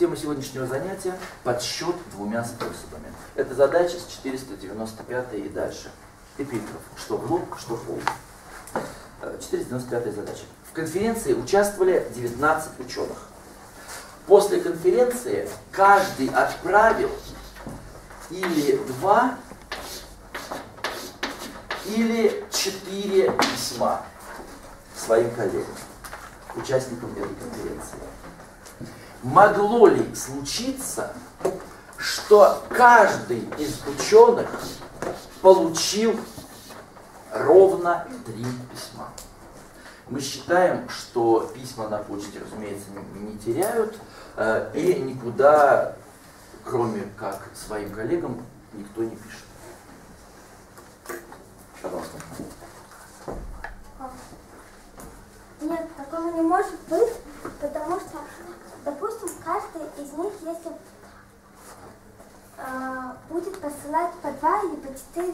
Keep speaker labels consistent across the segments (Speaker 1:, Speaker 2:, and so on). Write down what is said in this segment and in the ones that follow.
Speaker 1: Тема сегодняшнего занятия – подсчет двумя способами. Это задача с 495 и дальше. Эпиграф. Что в лоб, что в пол. 495 задача. В конференции участвовали 19 ученых. После конференции каждый отправил или 2, или 4 письма своим коллегам, участникам этой конференции. Могло ли случиться, что каждый из ученых получил ровно 3 письма? Мы считаем, что письма на почте, разумеется, не теряют, и никуда, кроме как своим коллегам, никто не пишет. Пожалуйста.
Speaker 2: Нет, такого не может быть, потому что, допустим, каждый из них, если будет посылать по 2 или по 4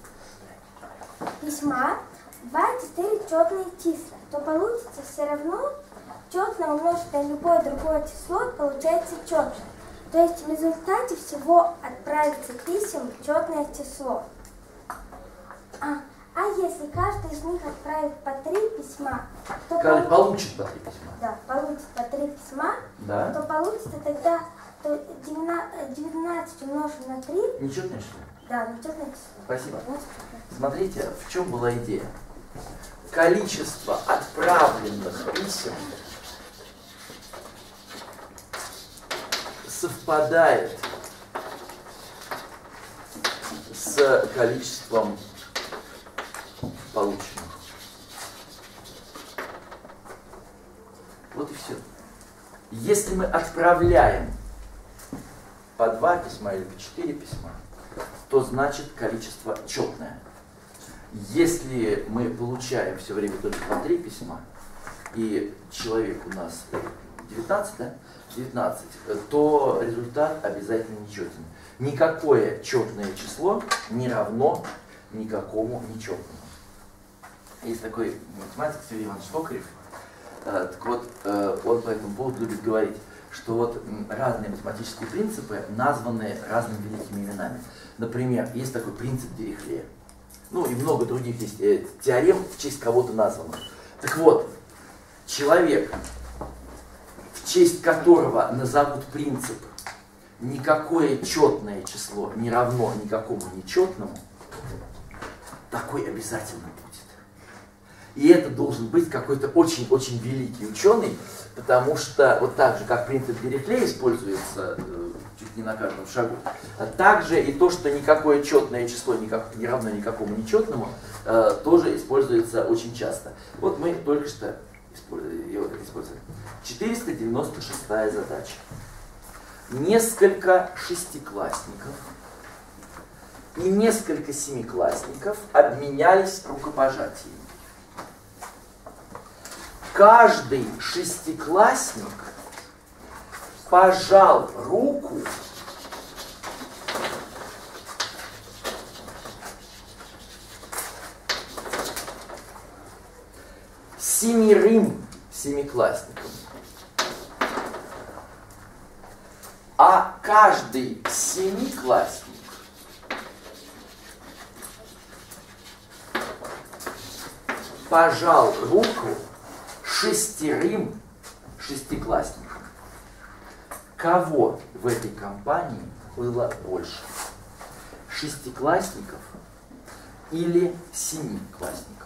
Speaker 2: письма, 2 и 4 четные числа, то получится все равно четно умножить на любое другое число, получается четно. То есть в результате всего отправится писем четное число. А если каждый из них отправит по 3 письма, то
Speaker 1: получит по 3 письма.
Speaker 2: Да, получит по 3 письма,
Speaker 1: да.
Speaker 2: То получится тогда 19 умножить на 3.
Speaker 1: Нечетное число?
Speaker 2: Да, нечетное число.
Speaker 1: Спасибо. Смотрите, в чем была идея. Количество отправленных писем совпадает с количеством полученных. Вот и все. Если мы отправляем по 2 письма или по 4 письма, то значит количество четное. Если мы получаем все время только по 3 письма, и человек у нас 19, да? 19, то результат обязательно нечетен. Никакое четное число не равно никакому нечетному. Есть такой математик Сергей Иванович Токарев, так вот, он по этому поводу любит говорить, что вот разные математические принципы названы разными великими именами. Например, есть такой принцип Дирихлея. Ну и много других есть теорем в честь кого-то названных. Так вот, человек, в честь которого назовут принцип «никакое четное число не равно никакому нечетному», такой обязательно будет. И это должен быть какой-то очень-очень великий ученый, потому что вот так же, как принцип Дирихлея используется чуть не на каждом шагу, также и то, что никакое четное число не равно никакому нечетному, тоже используется очень часто. Вот мы только что использовали. 496-я задача. Несколько шестиклассников и несколько семиклассников обменялись рукопожатиями. Каждый шестиклассник пожал руку семерым семиклассникам, а каждый семиклассник пожал руку 6 шестиклассникам. Кого в этой компании было больше? Шестиклассников или семиклассников?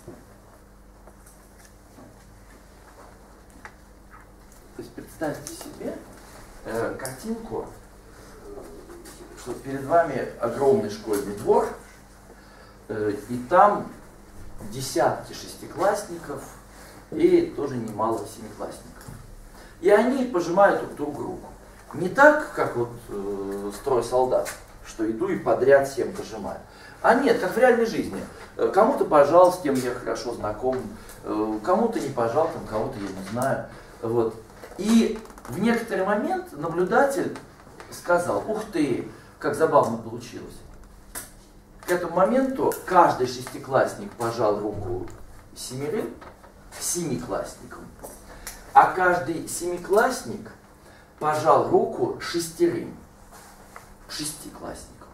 Speaker 1: То есть представьте себе картинку, что перед вами огромный школьный двор, и там десятки шестиклассников и тоже немало семиклассников. И они пожимают друг другу руку. Не так, как вот строй солдат, что иду и подряд всем пожимаю. А нет, как в реальной жизни. Кому-то пожал, с кем я хорошо знаком, кому-то не пожал, там, кого-то я не знаю. Вот. И в некоторый момент наблюдатель сказал: ух ты, как забавно получилось. К этому моменту каждый шестиклассник пожал руку семиклассникам, а каждый семиклассник пожал руку 6 шестиклассникам.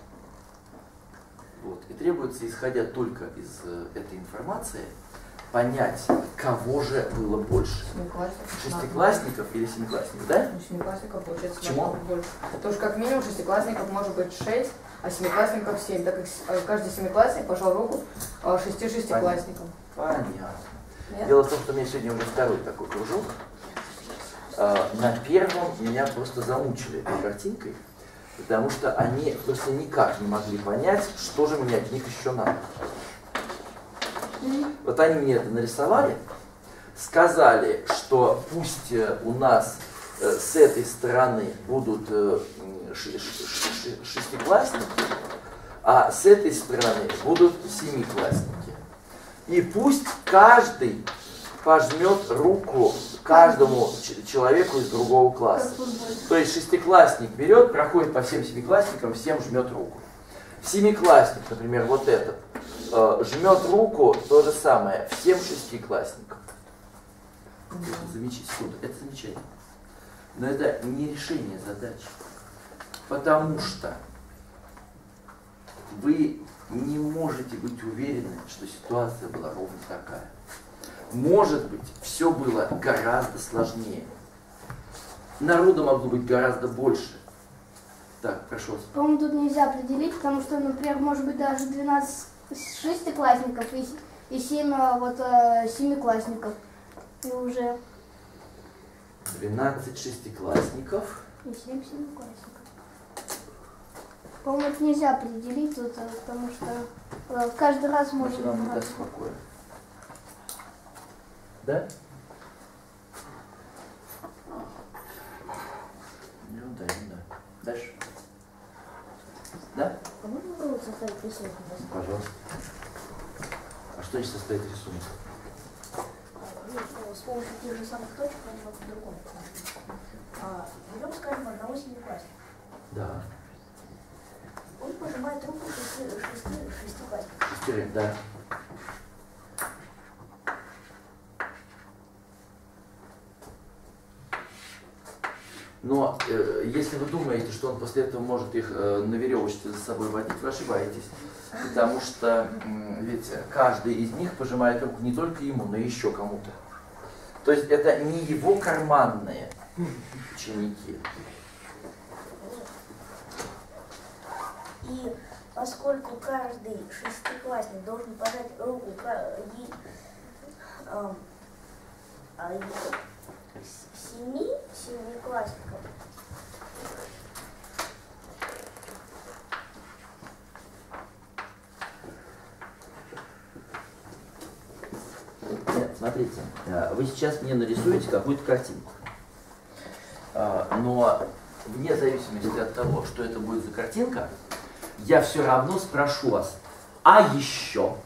Speaker 1: Вот. И требуется, исходя только из этой информации, понять, кого же было больше. Шестиклассников или семиклассников, да?
Speaker 3: У семиклассников получается
Speaker 1: Почему?
Speaker 3: больше. Потому что как минимум шестиклассников может быть 6, а семиклассников 7, так как каждый семиклассник пожал руку 6 шестиклассникам.
Speaker 1: Понятно.
Speaker 3: Нет?
Speaker 1: Дело в том, что у меня сегодня уже второй такой кружок. На первом меня просто замучили этой картинкой, потому что они просто никак не могли понять, что же мне от них еще надо. Вот они мне это нарисовали, сказали, что пусть у нас с этой стороны будут шестиклассники, а с этой стороны будут семиклассники. И пусть каждый пожмет руку каждому человеку из другого класса. То есть шестиклассник берет, проходит по всем семиклассникам, всем жмет руку. Семиклассник, например, вот этот, жмет руку, то же самое, всем шестиклассникам. Это замечательно. Это замечательно. Но это не решение задачи. Потому что вы не можете быть уверены, что ситуация была ровно такая. Может быть, все было гораздо сложнее. Народу могло быть гораздо больше. Так, прошу вас.
Speaker 2: По-моему, тут нельзя определить, потому что, например, может быть даже 12 шестиклассников и 7 семиклассников. И уже
Speaker 1: 12 шестиклассников.
Speaker 2: и 7 семиклассников. По-моему, это нельзя определить тут, потому что каждый раз может
Speaker 1: Вам не
Speaker 2: быть.
Speaker 1: даст покоя. Да? Ну да, ну да. Дальше. Да?
Speaker 2: А можно было составить рисунок?
Speaker 1: Пожалуйста. А что здесь состоит рисунок?
Speaker 4: С помощью тех же самых точек, но по-другому. Берем, скажем, одного семиклассника.
Speaker 1: Да.
Speaker 4: Он пожимает руку шестиклассника.
Speaker 1: Шестерых, да. Но если вы думаете, что он после этого может их на веревочке за собой водить, вы ошибаетесь. Потому что ведь каждый из них пожимает руку не только ему, но и еще кому-то. То есть это не его карманные ученики.
Speaker 4: И поскольку каждый шестиклассник должен пожать руку семиклассников,
Speaker 1: Нет, смотрите, вы сейчас мне нарисуете какую-то картинку. Но вне зависимости от того, что это будет за картинка, я все равно спрошу вас, а еще?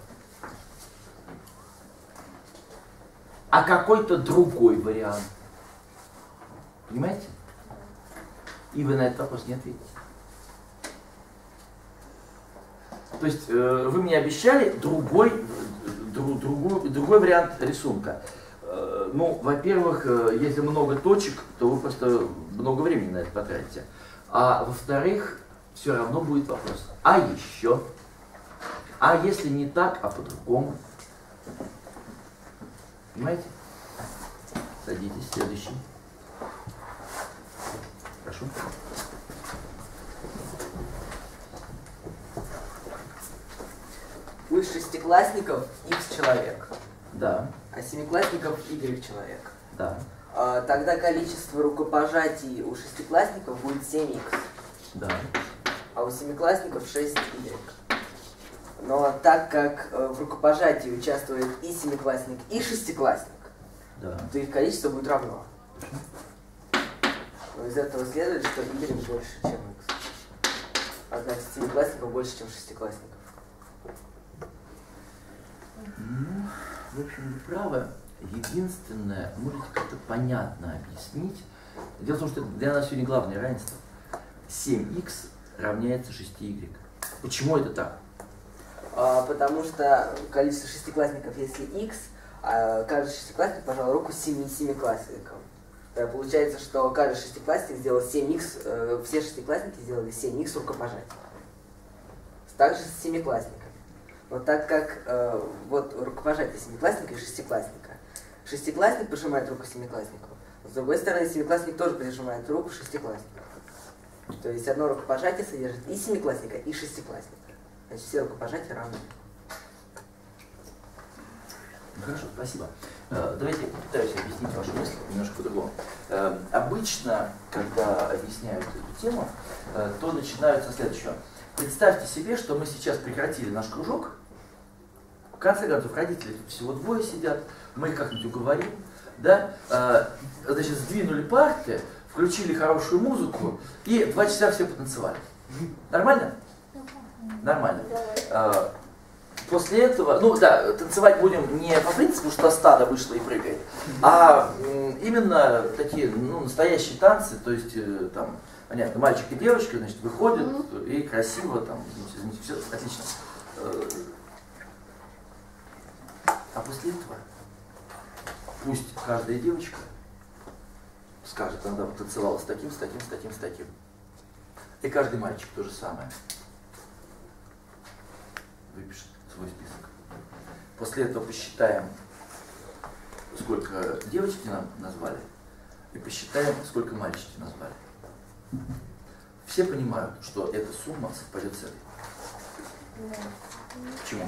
Speaker 1: А какой-то другой вариант? Понимаете? И вы на этот вопрос не ответите. То есть вы мне обещали другой вариант рисунка. Ну, во-первых, если много точек, то вы просто много времени на это потратите. А во-вторых, все равно будет вопрос. А еще? А если не так, а по-другому? Понимаете? Садитесь, следующий. Прошу.
Speaker 5: У шестиклассников X человек,
Speaker 1: Да,
Speaker 5: а семиклассников Y человек.
Speaker 1: да,
Speaker 5: Тогда количество рукопожатий у шестиклассников будет 7X,
Speaker 1: да.
Speaker 5: а у семиклассников 6Y. Но так как в рукопожатии участвует и семиклассник, и шестиклассник,
Speaker 1: Да.
Speaker 5: то их количество будет равно. Но из этого следует, что Y больше, чем X. А значит, семиклассников больше, чем шестиклассников.
Speaker 1: Ну, в общем, вы правы. Единственное, можете как-то понятно объяснить. Дело в том, что для нас сегодня главное равенство. 7х равняется 6y. Почему это так?
Speaker 5: Потому что количество шестиклассников, если X, а каждый шестиклассник пожал руку 7 семиклассникам. Получается, что каждый шестиклассник сделал 7х, все шестиклассники сделали 7х рукопожатий. Также с семиклассниками. Но так как вот рукопожатие семиклассника и шестиклассника. Шестиклассник пожимает руку семикласснику. С другой стороны, семиклассник тоже прижимает руку шестикласснику. То есть одно рукопожатие содержит и семиклассника, и шестиклассника. Значит, все рукопожатия равны.
Speaker 1: Ну, хорошо, спасибо. Давайте попытаюсь объяснить вашу мысль немножко по-другому. Обычно, когда объясняют эту тему, то начинают со следующего. Представьте себе, что мы сейчас прекратили наш кружок. В конце концов, родители тут всего двое сидят, мы их как-нибудь уговорим, да? Значит, сдвинули парты, включили хорошую музыку и 2 часа все потанцевали. Нормально? Нормально. После этого, ну да, танцевать будем не по принципу, что стадо вышло и прыгает, а именно такие, ну, настоящие танцы, то есть там, понятно, мальчик и девочка, значит, выходят и красиво там, извините, все отлично. А после этого пусть каждая девочка скажет, она танцевала с таким, с таким, с таким, с таким. И каждый мальчик то же самое. Выпишет свой список. После этого посчитаем, сколько девочки нам назвали, и посчитаем, сколько мальчики назвали. Все понимают, что эта сумма совпадет с этой. Почему?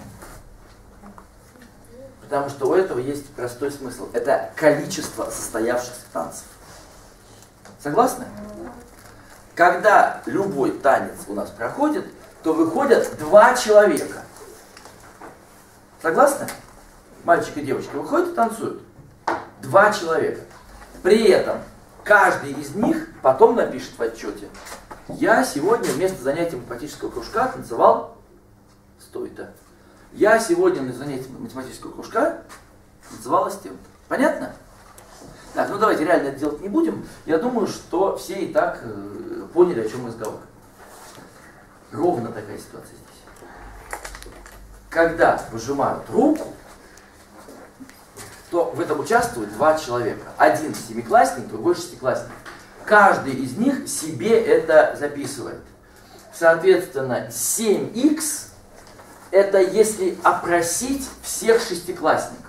Speaker 1: Потому что у этого есть простой смысл. Это количество состоявшихся танцев. Согласны? Когда любой танец у нас проходит, то выходят 2 человека. Согласны? Мальчик и девочка выходят и танцуют. 2 человека. При этом каждый из них потом напишет в отчете: я сегодня вместо занятия математического кружка танцевал стой-то. Я сегодня на занятии математического кружка танцевала с тем-то. Понятно? Так, ну давайте реально это делать не будем. Я думаю, что все и так поняли, о чем разговор. Ровно такая ситуация здесь. Когда выжимают руку, то в этом участвуют 2 человека. Один семиклассник, другой шестиклассник. Каждый из них себе это записывает. Соответственно, 7х это если опросить всех шестиклассников.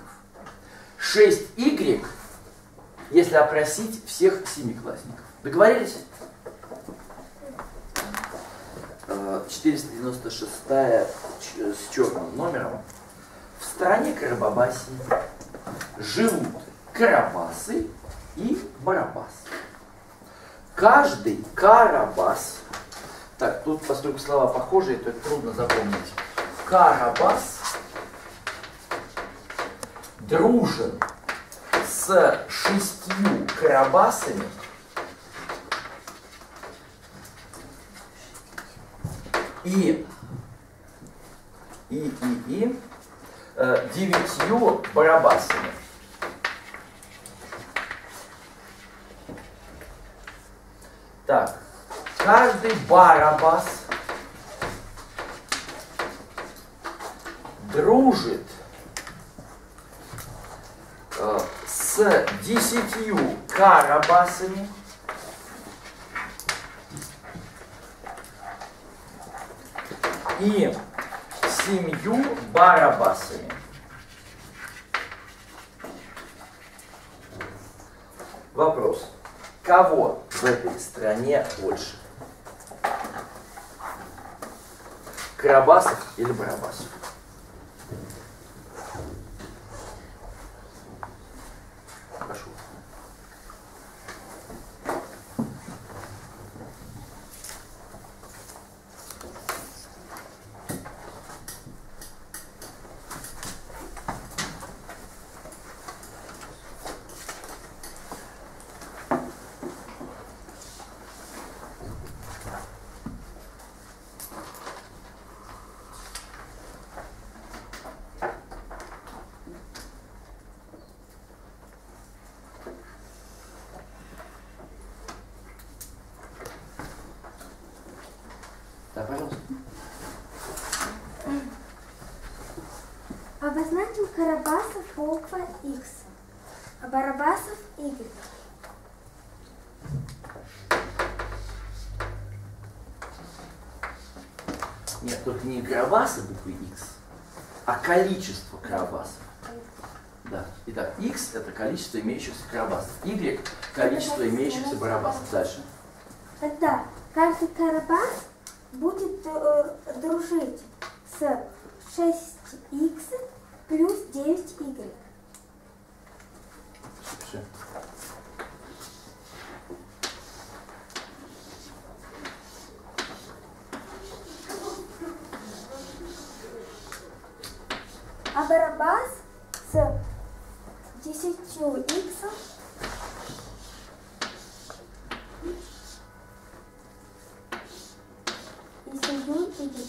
Speaker 1: 6y если опросить всех семиклассников. Договорились? 496 с черным номером. В стране Карабабасии живут карабасы и барабасы. Каждый карабас, так, тут поскольку слова похожие, то это трудно запомнить. Карабас дружен с 6 карабасами и 9 барабасами. Так, каждый барабас дружит с 10 карабасами и 7 барабасами. Вопрос. Кого в этой стране больше? Карабасов или барабасов? Прошу. Да, пожалуйста.
Speaker 2: Обозначим карабасов буква X, а барабасов Y.
Speaker 1: Нет, только не Карабаса буквы X, а количество Карабасов. Да. Итак, X это количество имеющихся Карабасов. Y количество имеющихся Барабасов. Дальше.
Speaker 2: Тогда каждый Карабас будет дружить с 6х плюс 9y.
Speaker 1: Шипши.
Speaker 2: А Барабас с 10х и 7y.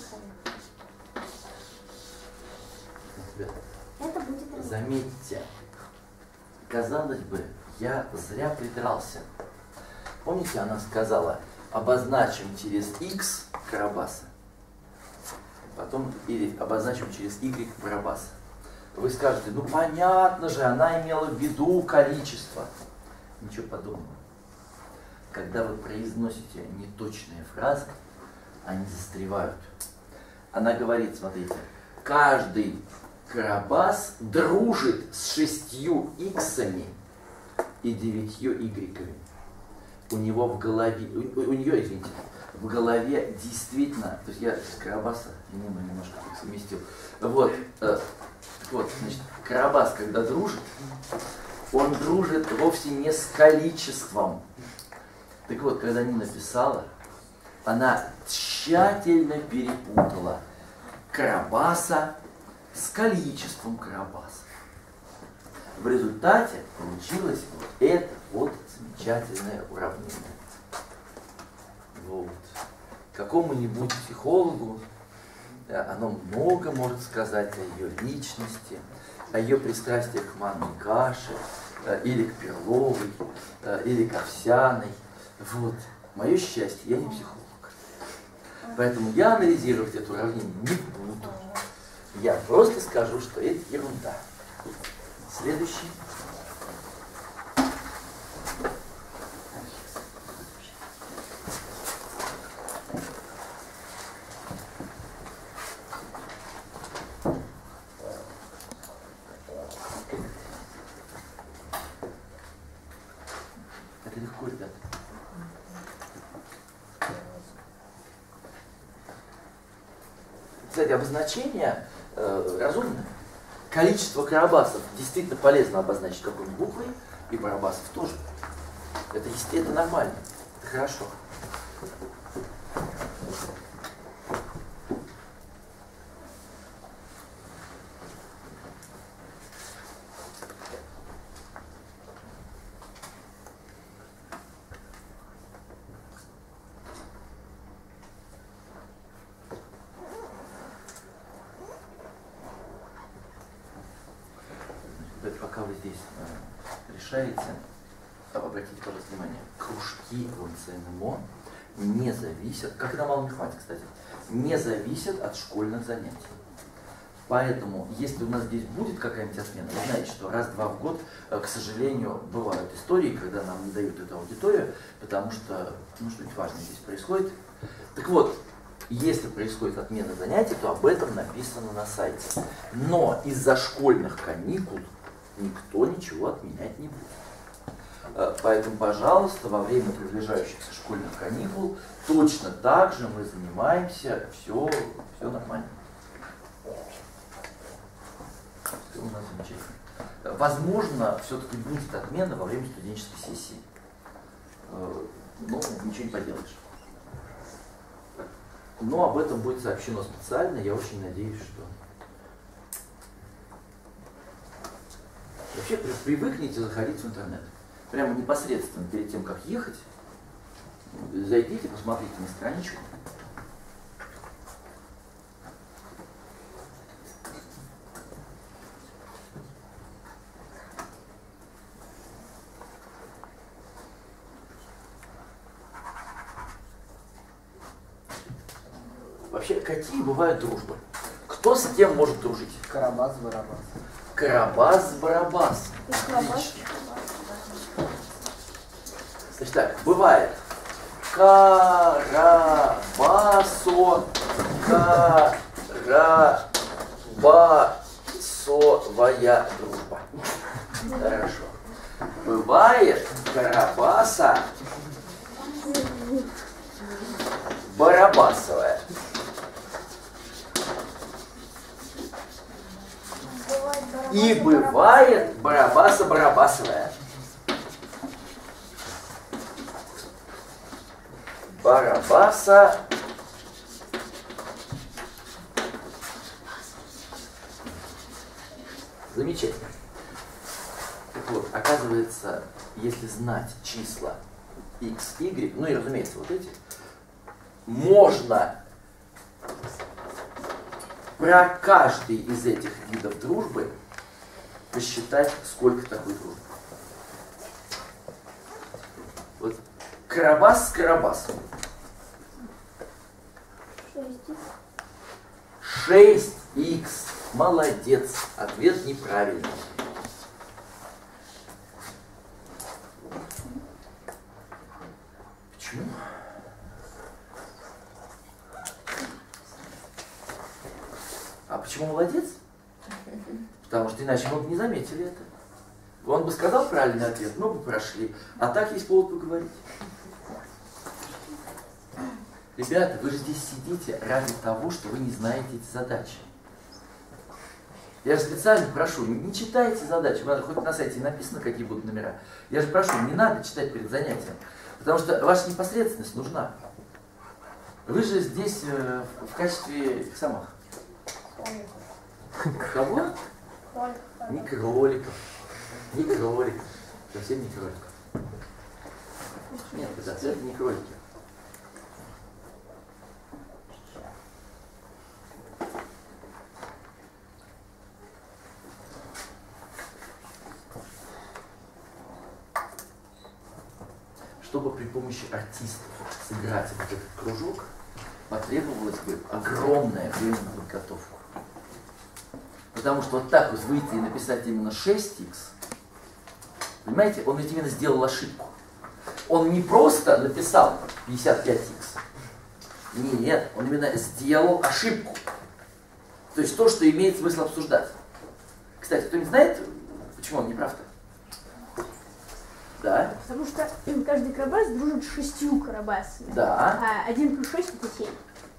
Speaker 2: Это будет равно.
Speaker 1: Заметьте, казалось бы, я зря придрался. Помните, она сказала, обозначим через X Карабаса, потом или обозначим через Y Барабаса. Вы скажете, ну понятно же, она имела в виду количество. Ничего подобного. Когда вы произносите неточные фразы, они застревают. Она говорит, смотрите, каждый Карабас дружит с 6 иксами и 9 игреками. У него в голове, у нее, извините, в голове действительно, то есть я с Карабаса немножко совместил. Вот, вот, значит, Карабас, когда дружит, он дружит вовсе не с количеством. Так вот, когда Нина писала, она тщательно перепутала Карабаса с количеством Карабасов. В результате получилось вот это вот замечательное уравнение. Вот. Какому-нибудь психологу оно много может сказать о ее личности, о ее пристрастиях к манной каше, или к перловой, или к овсяной. Вот. Мое счастье, я не психолог. Поэтому я анализировать это уравнение не буду. Я просто скажу, что это ерунда. Следующий. Это легко, ребята. Кстати, обозначение разумное. Количество Карабасов действительно полезно обозначить какой-нибудь буквой, и Барабасов тоже. Это, естественно, нормально. Это хорошо. Пока вы здесь решаете, обратите, пожалуйста, внимание, кружки в НЦНМО не зависят, как и на малой математике, кстати, не зависят от школьных занятий. Поэтому, если у нас здесь будет какая-нибудь отмена, вы знаете, что раз-два в год, к сожалению, бывают истории, когда нам не дают эту аудиторию, потому что, ну, что-нибудь важное здесь происходит. Так вот, если происходит отмена занятий, то об этом написано на сайте. Но из-за школьных каникул никто ничего отменять не будет. Поэтому, пожалуйста, во время приближающихся школьных каникул точно так же мы занимаемся, все нормально. Все у нас замечательно. Возможно, все-таки будет отмена во время студенческой сессии. Но ничего не поделаешь. Но об этом будет сообщено специально, я очень надеюсь, что... Вообще привыкните заходить в интернет. Прямо непосредственно перед тем, как ехать, зайдите, посмотрите на страничку. Вообще, какие бывают дружбы? Кто с кем может дружить?
Speaker 5: Карабас-Барабас.
Speaker 1: Карабас-Барабас. Отлично. Значит так, бывает Карабасо Карабасовая дружба. Хорошо. Бывает Карабаса Барабасовая. И бывает Барабаса Барабасовая. Барабаса замечательно. Так вот, оказывается, если знать числа x, y, ну и разумеется вот эти, можно про каждый из этих видов дружбы посчитать, сколько такой дружбы. Вот Карабас с Карабасом. 6х. Молодец. Ответ неправильный. Почему? А почему молодец? Потому что иначе мы бы не заметили это. Он бы сказал правильный ответ, мы бы прошли. А так есть повод поговорить. Ребята, вы же здесь сидите ради того, что вы не знаете эти задачи. Я же специально прошу, не читайте задачи. Хоть на сайте написано, какие будут номера. Я же прошу, не надо читать перед занятием. Потому что ваша непосредственность нужна. Вы же здесь в качестве самых. Кого? Не кроликов. Не кроликов. Совсем не кроликов. Нет, это не кролики. Чтобы при помощи артистов сыграть вот этот кружок, потребовалось бы огромное время на подготовку. Потому что вот так вот выйти и написать именно 6х, понимаете, он ведь именно сделал ошибку. Он не просто написал 55х. Нет, он именно сделал ошибку. То есть то, что имеет смысл обсуждать. Кстати, кто-нибудь знает, почему он не прав-то? Да.
Speaker 6: Потому что каждый карабас дружит с 6 карабасами.
Speaker 1: Да.
Speaker 6: А 1 плюс 6 это 7.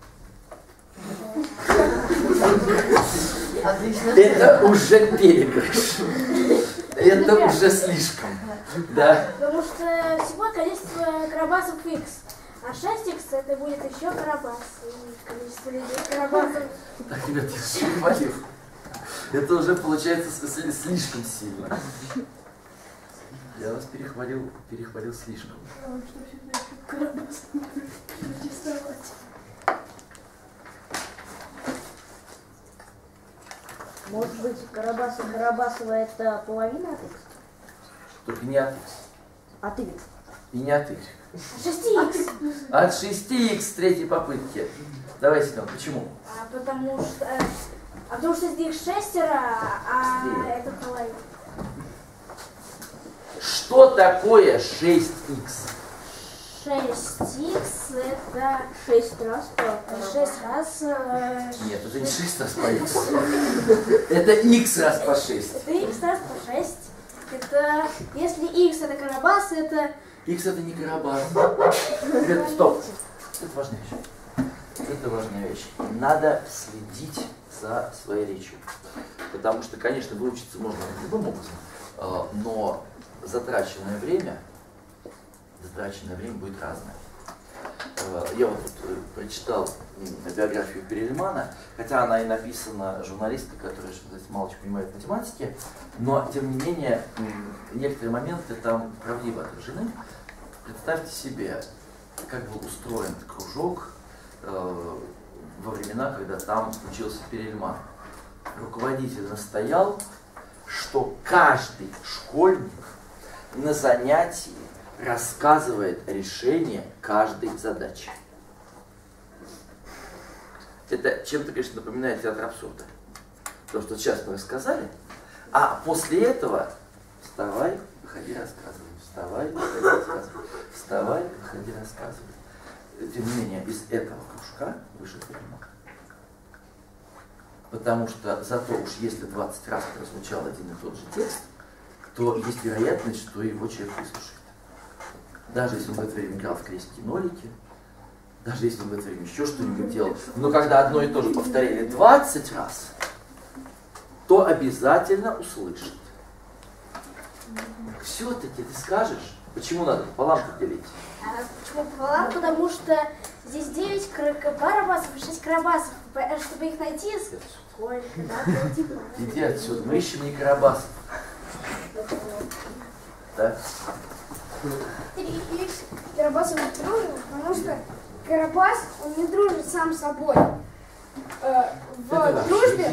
Speaker 3: Отлично.
Speaker 1: Это уже перегрыш. Это уже слишком. Да.
Speaker 2: Потому что всего количество карабасов x, а 6х это будет еще карабас. И количество людей карабасов.
Speaker 1: Так, ребят, я же говорил. Это уже получается слишком сильно. Я вас перехвалил слишком.
Speaker 4: Может быть, Карабасова это половина от x?
Speaker 1: Только не от x.
Speaker 4: От y?
Speaker 1: И не от y.
Speaker 2: 6х.
Speaker 1: От 6х с третьей попытки. Давай, Семен, почему?
Speaker 2: Потому что здесь шестеро, а это половина.
Speaker 1: Что такое 6х?
Speaker 2: 6х это 6 раз по 6 раз.
Speaker 1: Нет, это не 6 раз по x. Это x раз по 6.
Speaker 2: Это x раз по 6. Это если x это карабас, это.
Speaker 1: X это не карабас. Ребята, стоп. Это важная вещь. Это важная вещь. Надо следить за своей речью. Потому что, конечно, выучиться можно любым образом, но затраченное время будет разное. Я вот тут прочитал биографию Перельмана, хотя она и написана журналисткой, которая, что называется, мало чего понимает в математике, но, тем не менее, некоторые моменты там правдиво отражены. Представьте себе, как был устроен кружок во времена, когда там учился Перельман. Руководитель настоял, что каждый школьник на занятии рассказывает решение каждой задачи. Это чем-то, конечно, напоминает театр абсурда. То, что сейчас мы рассказали, а после этого вставай, выходи, рассказывай. Вставай, выходи, рассказывай. Вставай, выходи, рассказывай. Тем не менее, из этого кружка вышел Перельман. Потому что зато уж если 20 раз прозвучал один и тот же текст, то есть вероятность, что его человек выслушает. Даже если он в это время играл в крестики-нолики, даже если он в это время еще что-нибудь делал. Но когда одно и то же повторили 20 раз, то обязательно услышит. Все-таки ты скажешь, почему надо пополам делить?
Speaker 2: Почему пополам? Потому что здесь 9 барабасов и 6 карабасов. Чтобы их найти, сколько?
Speaker 1: Иди отсюда, мы ищем не карабасов. Да?
Speaker 2: 3х карабасов не дружит, потому что карабас, он не дружит сам с собой. В дружбе,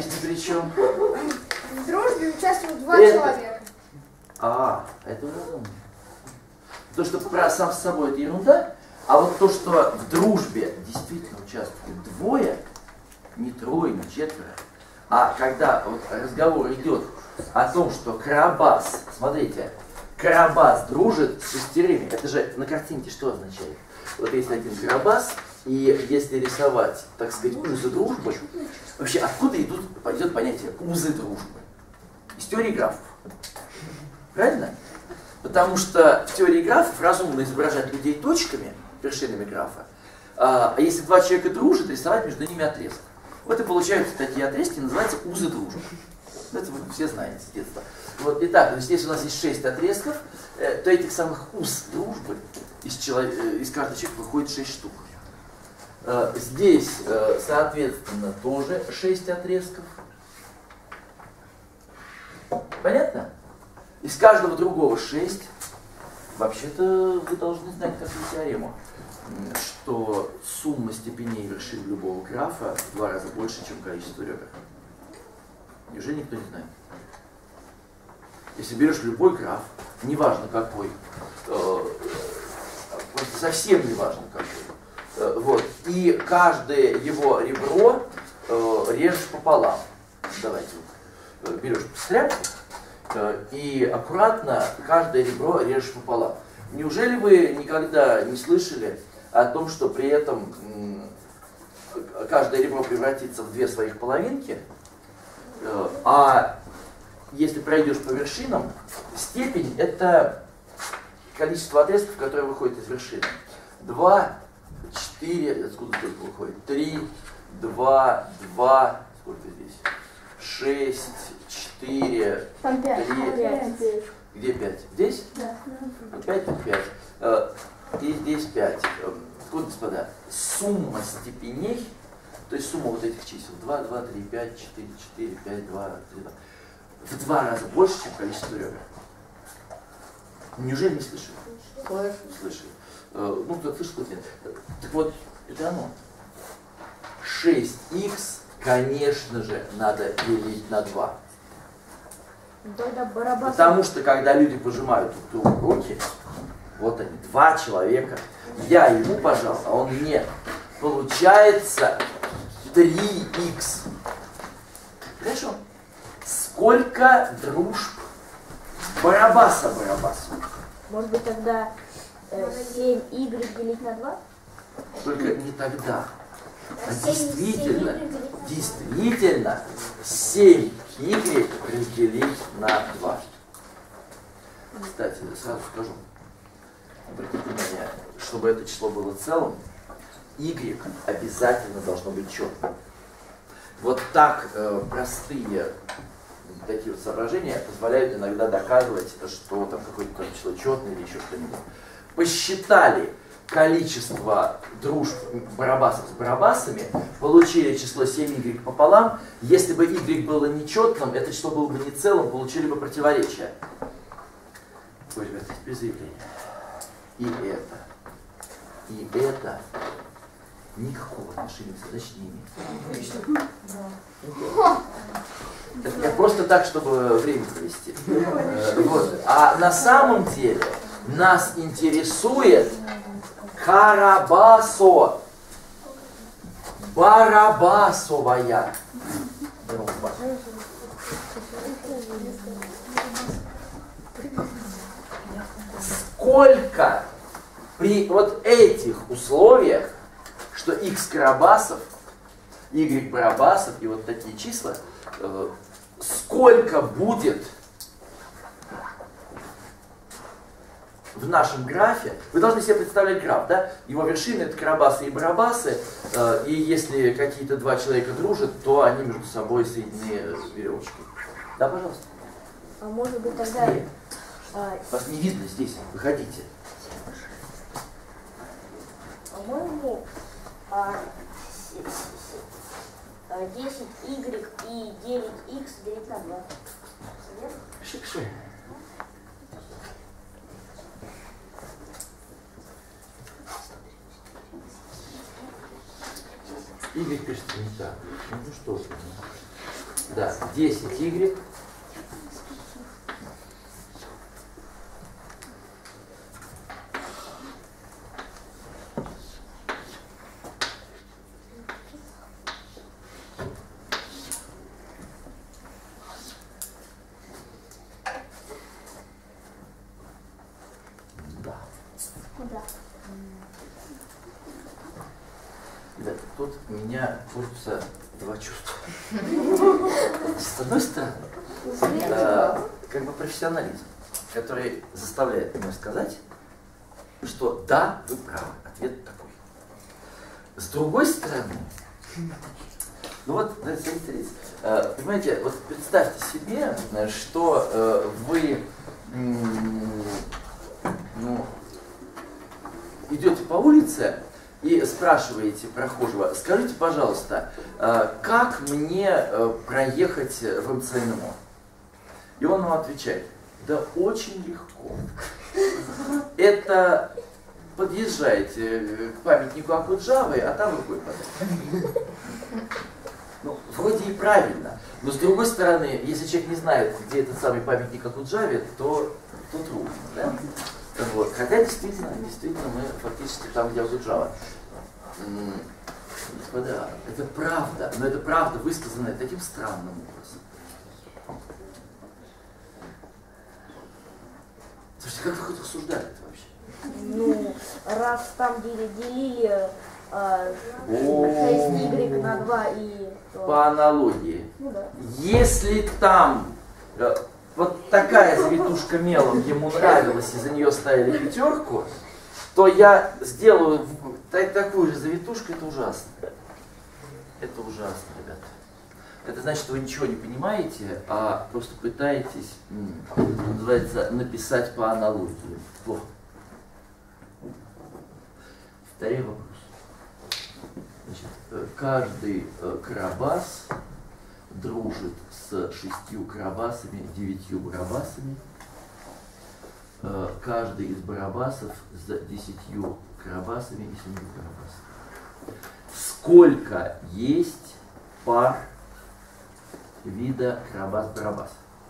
Speaker 2: в дружбе участвуют 2 человека.
Speaker 1: Это разумно. То, что про сам с собой, это ерунда, а вот то, что в дружбе действительно участвуют 2, не 3, не 4, а когда вот разговор идет о том, что Карабас, смотрите, Карабас дружит с 6, это же на картинке что означает? Вот есть один Карабас, и если рисовать, так сказать, узы дружбы, вообще откуда идет понятие узы дружбы? Из теории графов. Правильно? Потому что в теории графов разумно изображать людей точками, вершинами графа, а если 2 человека дружат, рисовать между ними отрезок. Вот и получаются такие отрезки, называются узы дружбы. Это вы все знаете с детства. Вот, итак, то есть, если у нас есть 6 отрезков, то этих самых уз дружбы из каждого человека выходит 6 штук. Здесь, соответственно, тоже 6 отрезков. Понятно? Из каждого другого 6. Вообще-то вы должны знать такую теорему, что сумма степеней вершин любого графа в 2 раза больше, чем количество ребер. Неужели никто не знает? Если берешь любой граф, неважно какой, просто совсем неважно какой, вот, и каждое его ребро режешь пополам. Давайте вот, берешь стряпку и аккуратно каждое ребро режешь пополам. Неужели вы никогда не слышали о том, что при этом каждое ребро превратится в 2 своих половинки, а если пройдешь по вершинам, степень — это количество отрезков, которые выходят из вершины. 2, 4, откуда только выходит? 3, 2, 2, сколько здесь? 6, 4,
Speaker 6: Там 5.
Speaker 1: 3. Где 5? Здесь?
Speaker 6: Да.
Speaker 1: 5 тут 5. И здесь 5. Вот, господа, сумма степеней, то есть сумма вот этих чисел, 2, 2, 3, 5, 4, 4, 5, 2, 3, 2, в 2 раза больше, чем количество ребер. Неужели не слышали? Слышали. Ну, кто слышал, кто нет. Так вот, это оно. 6х, конечно же, надо делить на 2. Потому что, когда люди пожимают друг другу руки, вот они, 2 человека, я ему пожал, а он мне, получается 3х. Хорошо. Сколько дружб Барабаса?
Speaker 6: Может быть, тогда 7y делить на 2?
Speaker 1: Только не тогда. А действительно 7y разделить на 2. Кстати, сразу скажу. Обратите внимание, чтобы это число было целым, y обязательно должно быть четным. Вот так простые такие вот соображения позволяют иногда доказывать, что там какое-то число четное или еще что-нибудь. Посчитали количество дружб барабасов с барабасами, получили число 7y пополам. Если бы y было нечетным, это число было бы не целым, получили бы противоречие. Ой, ребята, без заявления. И это никакого отношения к задаче не имеет. Это я просто так, чтобы время провести. Вот. А на самом деле нас интересует Карабасо. Барабасовая дружба. Сколько при вот этих условиях, что x карабасов y барабасов и вот такие числа, сколько будет в нашем графе, вы должны себе представлять граф, да? Его вершины это карабасы и барабасы, и если какие-то два человека дружат, то они между собой соединены веревочкой. Да, пожалуйста.
Speaker 6: А может быть тогда...
Speaker 1: Вас не видно здесь, выходите.
Speaker 6: По-моему, 10y и 9x делить на 2.
Speaker 1: Пиши, пиши. Y пишется не так. Ну что ж. Да, 10y.
Speaker 2: Куда?
Speaker 1: Ребята, тут у меня борются два чувства. С одной стороны, как бы профессионализм, который заставляет меня сказать, что да, вы правы, ответ такой. С другой стороны, ну вот, смотрите, понимаете, вот представьте себе, что вы идете по улице и спрашиваете прохожего: скажите, пожалуйста, как мне проехать в МЦНМО? И он вам отвечает: да очень легко. Это подъезжаете к памятнику Акуджавы, а там рукой подать. Ну, вроде и правильно, но с другой стороны, если человек не знает, где этот самый памятник Акуджаве, то трудно, да? Вот. Хотя действительно мы фактически там, где Акуджава. Господа, это правда, но это правда, высказанная таким странным образом. Слушайте, как вы хоть рассуждали это вообще?
Speaker 6: Ну, раз там делили 6y на 2 и...
Speaker 1: По аналогии.
Speaker 6: Ну да.
Speaker 1: Если там вот такая завитушка мелом ему нравилась, и за нее ставили пятерку, то я сделаю такую же завитушку, это ужасно. Это ужасно, ребята. Это значит, что вы ничего не понимаете, а просто пытаетесь, называется, написать по аналогии. Плохо. Второй вопрос. Значит, каждый карабас дружит с 6 карабасами, 9 барабасами. Каждый из барабасов с 10 карабасами и 7 карабасами. Сколько есть пар вида карабас-барабас?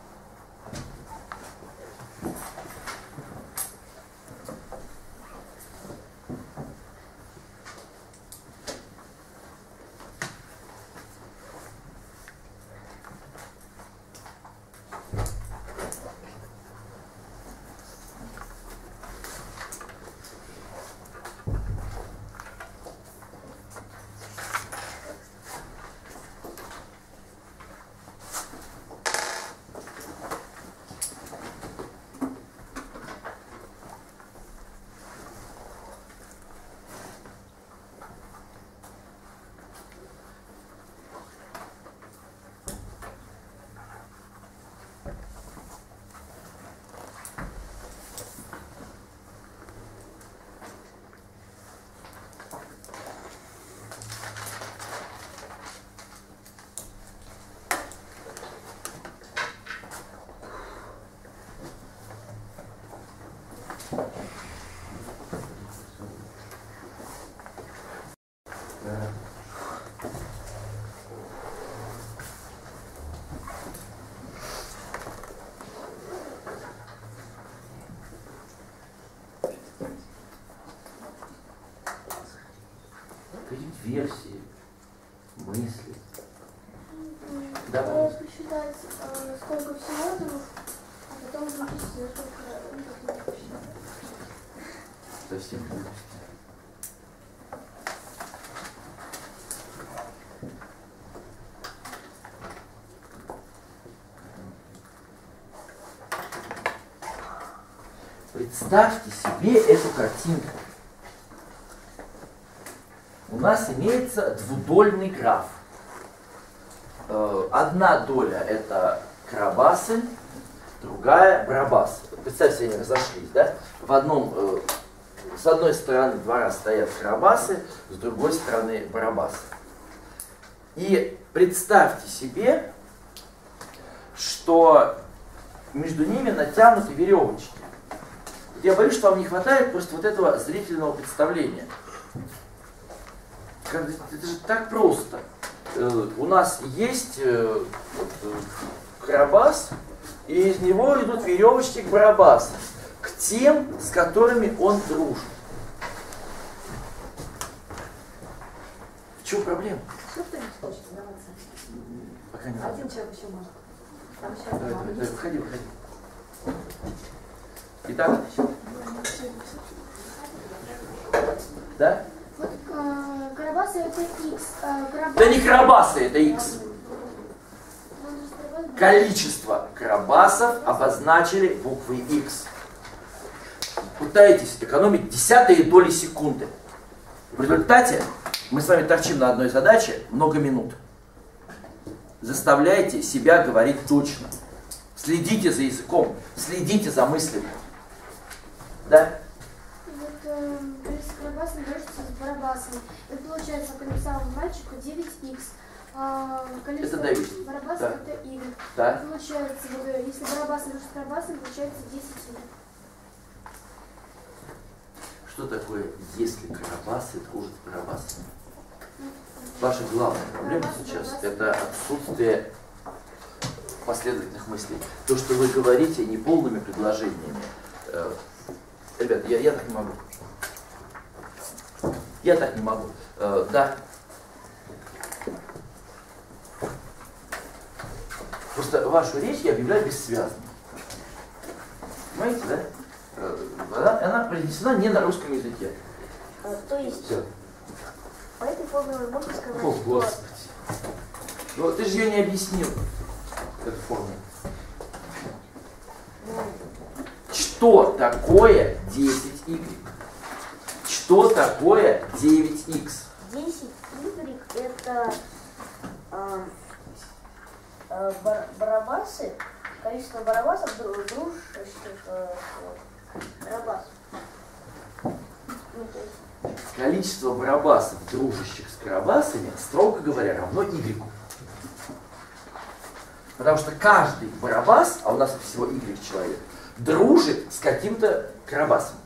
Speaker 1: Версии, мысли. Давай.
Speaker 2: Посчитать, сколько всего друг, а потом выписать, сколько
Speaker 1: Совсем глупости. представьте себе эту картинку. У нас имеется двудольный граф. Одна доля это карабасы, другая барабасы. Представьте, они разошлись, да? С одной стороны двора стоят карабасы, с другой стороны барабасы. И представьте себе, что между ними натянуты веревочки. Я боюсь, что вам не хватает просто вот этого зрительного представления. Это же так просто. У нас есть карабас, и из него идут веревочки к барабасу, к тем, с которыми он дружит. В чем проблема?
Speaker 4: Что кто-нибудь хочет сдаваться?
Speaker 1: Пока не
Speaker 4: Один человек еще может. Там еще
Speaker 1: Давай, выходи. Итак, да?
Speaker 2: Вот карабасы это X.
Speaker 1: Да не карабасы, это X. Количество карабасов обозначили буквой X. Пытаетесь экономить десятые доли секунды. В результате мы с вами торчим на одной задаче много минут. Заставляйте себя говорить точно. Следите за языком, следите за мыслями. Да?
Speaker 2: Вот количество карабасов множится с барабасом. И получается, как написал мальчику, 9X. Количество
Speaker 1: Это Давид.
Speaker 2: барабасов
Speaker 1: Да.
Speaker 2: это Y.
Speaker 1: Да?
Speaker 2: И получается, вот, если барабасы множится с барабасом, получается 10Y.
Speaker 1: Что такое, если карабасы дружат с барабасами? Ваша главная проблема сейчас – это отсутствие последовательных мыслей. То, что вы говорите неполными предложениями. Ребята, я так не могу. Я так не могу. Да. Просто вашу речь я объявляю бессвязной. Понимаете, да? Она произнесена не на русском языке.
Speaker 6: То есть,
Speaker 1: Все.
Speaker 6: по этой формуле можно сказать,
Speaker 1: О,
Speaker 6: что
Speaker 1: Господи. Ну, ты же ее не объяснил, эту формулу. Что такое 10y? Что такое 9x?
Speaker 6: 10Y это барабасы, количество барабасов дружащих барабасов. Ну, то есть,
Speaker 1: Количество барабасов, дружащих с карабасами, строго говоря, равно y. Потому что каждый барабас, а у нас всего y человек, дружит с каким-то карабасом.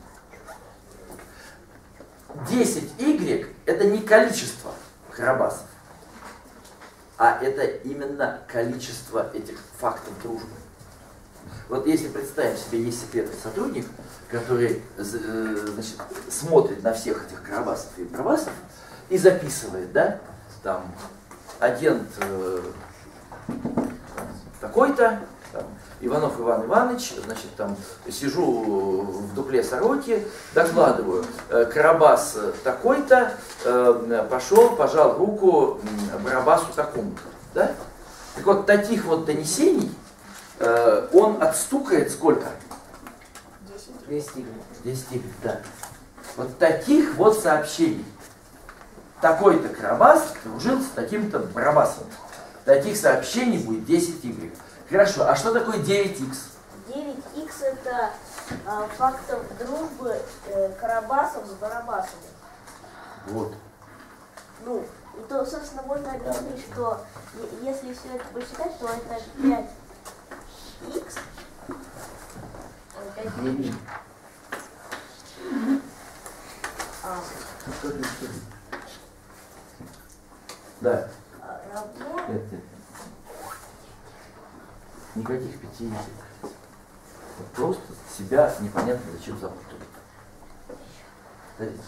Speaker 1: 10y это не количество карабасов, а это именно количество этих фактов дружбы. Вот если представим себе, есть секретный сотрудник, который значит, смотрит на всех этих карабасов и барабасов и записывает, да, там, агент такой-то, там, Иванов Иван Иванович, значит, там, сижу в дупле сороки, докладываю, карабас такой-то, пошел, пожал руку барабасу такому-то, да? Так вот, таких вот донесений он отстукает сколько?
Speaker 5: 10 игр.
Speaker 1: 10 игр, да. Вот таких вот сообщений. Такой-то карабас дружил с таким-то барабасом. Таких сообщений будет 10 игр. Хорошо, а что такое 9х?
Speaker 6: 9X это фактор дружбы карабасов с барабасами.
Speaker 1: Вот.
Speaker 6: Ну, и то, собственно, можно объяснить, что если все это посчитать, то это 5X.
Speaker 1: 9. Да.
Speaker 6: Равно
Speaker 1: Нет. Никаких 5 языков. Просто себя непонятно зачем запутали. Смотрите.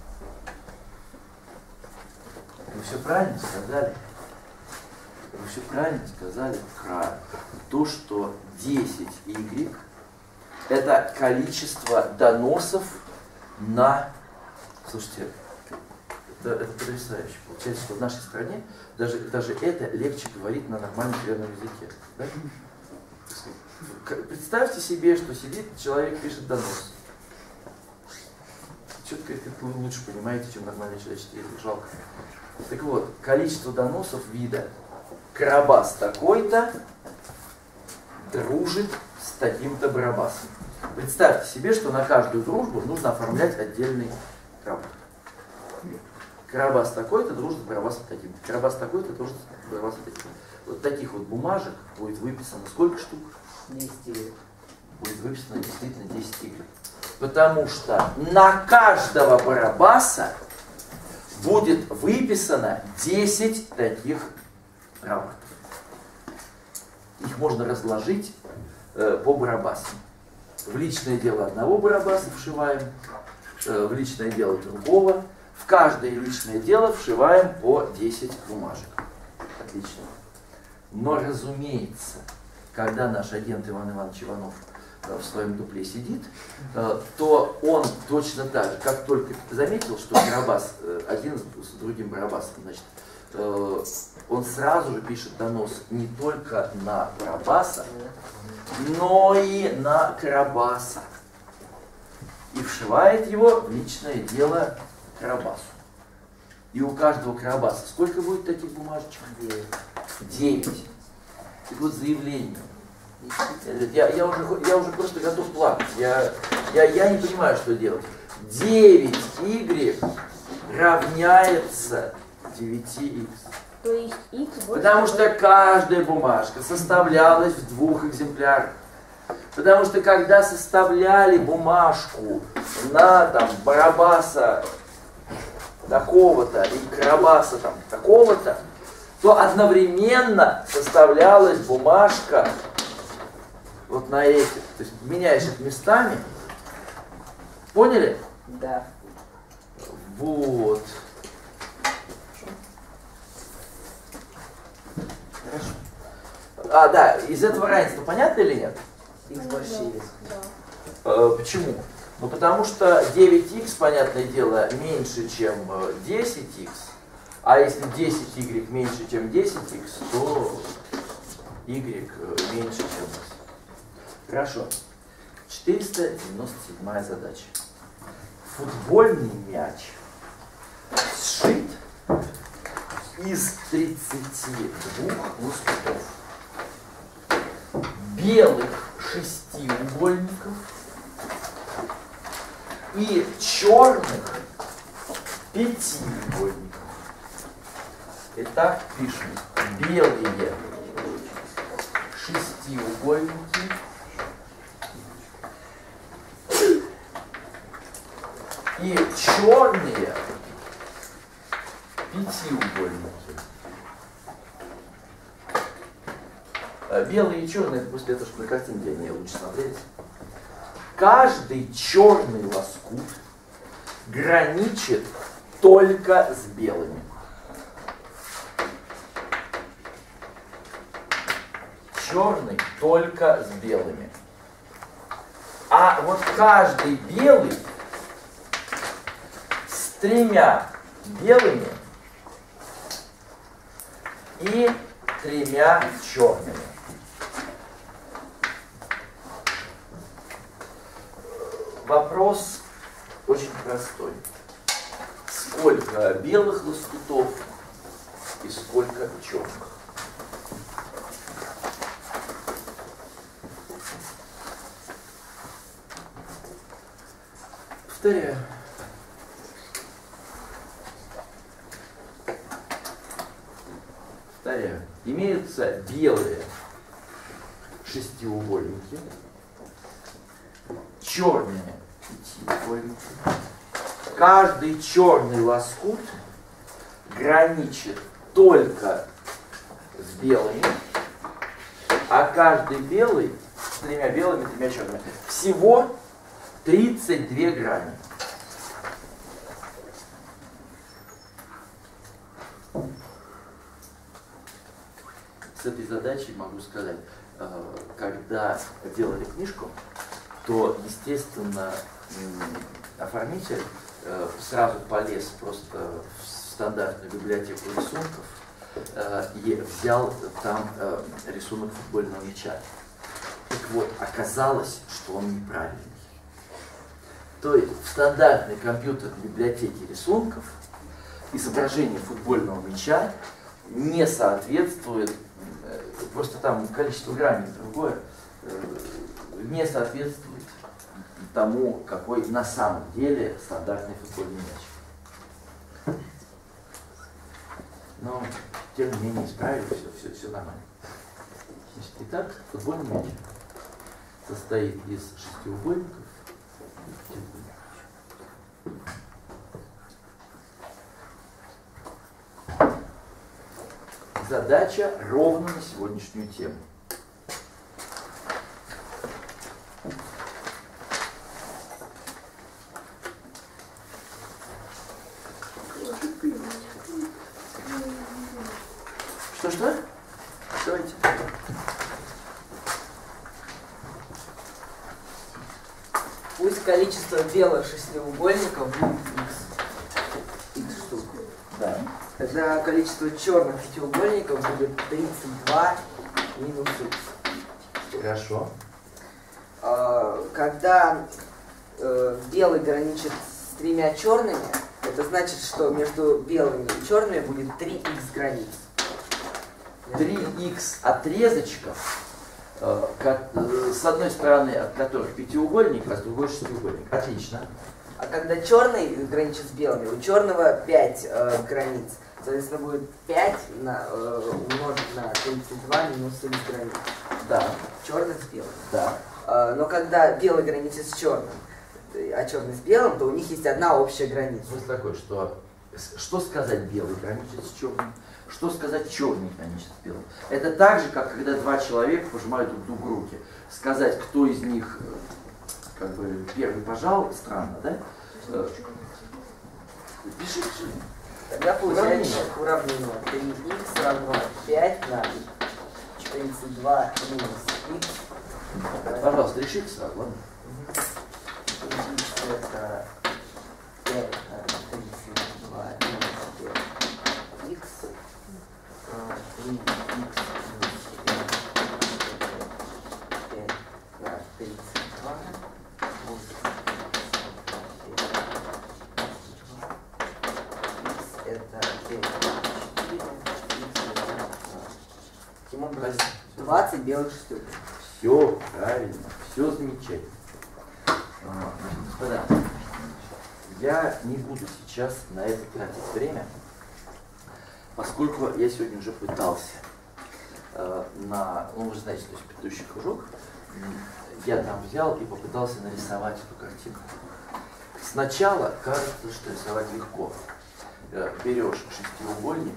Speaker 1: Вы все правильно сказали. Вы все правильно сказали про то, что 10y это количество доносов на... Слушайте, это потрясающе. Получается, что в нашей стране даже это легче говорить на нормальном примерном языке. Да? Представьте себе, что сидит человек, пишет донос. как вы лучше понимаете, чем нормальный человеческий язык, жалко. Так вот, количество доносов вида Карабас такой-то дружит с таким-то Барабасом. Представьте себе, что на каждую дружбу нужно оформлять отдельный рапорт. Карабас такой-то дружит с Барабасом таким-то. Карабас такой-то дружит с Барабасом таким-то. Вот таких вот бумажек будет выписано сколько штук?
Speaker 5: 10 игр.
Speaker 1: Будет выписано действительно 10 игр. Потому что на каждого Барабаса будет выписано 10 таких рапортов. Их можно разложить по Барабасам. В личное дело одного Барабаса вшиваем, в личное дело другого. В каждое личное дело вшиваем по 10 бумажек. Отлично. Но, разумеется, когда наш агент Иван Иванович Иванов в своем дупле сидит, то он точно так же, как только заметил, что Барабас один с другим Барабасом, значит, он сразу же пишет донос не только на Барабаса, но и на Карабаса. И вшивает его в личное дело Карабасу. И у каждого Карабаса сколько будет таких бумажечек? 9. Так вот заявление. Я уже просто готов плакать. Я не понимаю, что делать. 9y равняется 9x.
Speaker 6: То есть x больше...
Speaker 1: Потому что каждая бумажка составлялась в 2 экземплярах. Потому что когда составляли бумажку на там, Барабаса такого-то и Карабаса там такого-то, то одновременно составлялась бумажка вот на этих. То есть меняешь их местами. Поняли?
Speaker 5: Да.
Speaker 1: Вот. Хорошо. А, да, из этого равенства понятно или нет?
Speaker 5: X больше есть.
Speaker 1: Почему? Ну, потому что 9х, понятное дело, меньше, чем 10х. А если 10y меньше, чем 10х, то y меньше, чем x. Хорошо. 497 задача. Футбольный мяч сшит из 32 лоскутов белых шестиугольников и черных пятиугольников. Итак, пишем. Белые шестиугольники и черные пятиугольники. Белые и черные, это после этого, что на картинке они лучше смотреть. Каждый черный лоскут граничит только с белыми. Черный только с белыми. А вот каждый белый с 3 белыми и 3 черными. Вопрос очень простой. Сколько белых лоскутов и сколько черных? Повторяю. Повторяю. Имеются белые шестиугольники, черные пятиугольники. Каждый черный лоскут граничит только с белыми, а каждый белый с 3 белыми, 3 черными. Всего 32 грани. С этой задачей могу сказать, когда делали книжку, то, естественно, оформитель сразу полез просто в стандартную библиотеку рисунков и взял там рисунок футбольного мяча. Так вот, оказалось, что он неправильный. То есть в стандартной компьютерной библиотеке рисунков изображение футбольного мяча не соответствует, просто там количество граней другое, не соответствует тому, какой на самом деле стандартный футбольный мяч. Но, тем не менее, исправили, все нормально. Значит, итак, футбольный мяч состоит из шестиугольников. Задача ровно на сегодняшнюю тему. Что? Давайте.
Speaker 5: Пусть количество белых шестиугольников будет x штук.
Speaker 1: Да.
Speaker 5: Тогда количество черных пятиугольников будет 32 минус x.
Speaker 1: Хорошо.
Speaker 5: Когда белый граничит с тремя черными, это значит, что между белыми и черными будет 3x границ.
Speaker 1: 3х отрезочков, с одной стороны от которых пятиугольник, а с другой шестиугольник. Отлично.
Speaker 5: А когда черный граничит с белыми, у черного 5 границ. Соответственно, будет 5 умножить на 32 минус x границ.
Speaker 1: Да.
Speaker 5: Черный с белым.
Speaker 1: Да.
Speaker 5: Но когда белый граничит с черным, а черный с белым, то у них есть одна общая граница.
Speaker 1: Смысл такой, что сказать белый граничит с черным, что сказать черный граничит с белым. Это так же, как когда два человека пожимают друг другу руки. Сказать, кто из них как бы первый пожал, странно, да? Пиши.
Speaker 5: Тогда получается уравнение 3х равно 5 на 32 минус x.
Speaker 1: Пожалуйста, решите сразу, ладно?
Speaker 5: Это 5 на 32 минус 5x. 3x минус 5 на 32. Это 5 на 4. Таким образом, 20 белых шестиугольников.
Speaker 1: Все правильно, все замечательно. Господа, я не буду сейчас на это тратить время, поскольку я сегодня уже пытался вы же знаете, то есть предыдущий кружок, я там взял и попытался нарисовать эту картину. Сначала кажется, что рисовать легко. Берешь шестиугольник,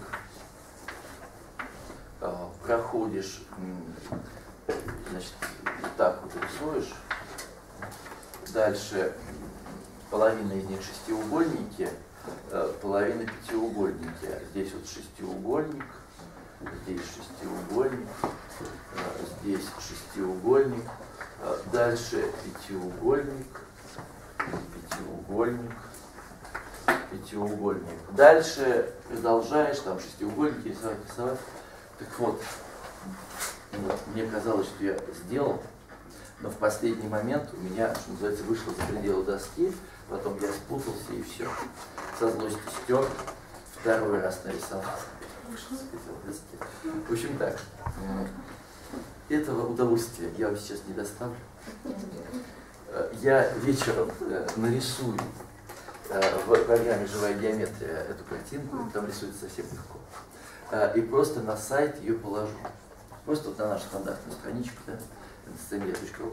Speaker 1: проходишь, значит, так вот рисуешь, дальше половина из них шестиугольники, половина пятиугольники. Здесь вот шестиугольник, здесь шестиугольник, здесь шестиугольник, дальше пятиугольник, пятиугольник, пятиугольник. Дальше продолжаешь там шестиугольники рисовать. Так вот, мне казалось, что я сделал, но в последний момент у меня, что называется, вышло за пределы доски, потом я спутался и все. Со злостью стер, второй раз нарисовал. В общем так, этого удовольствия я вам сейчас не доставлю. Я вечером нарисую в программе «Живая геометрия» эту картинку, там рисуется совсем легко. И просто на сайт ее положу. Просто вот на нашу стандартную страничку, да, scm.ru,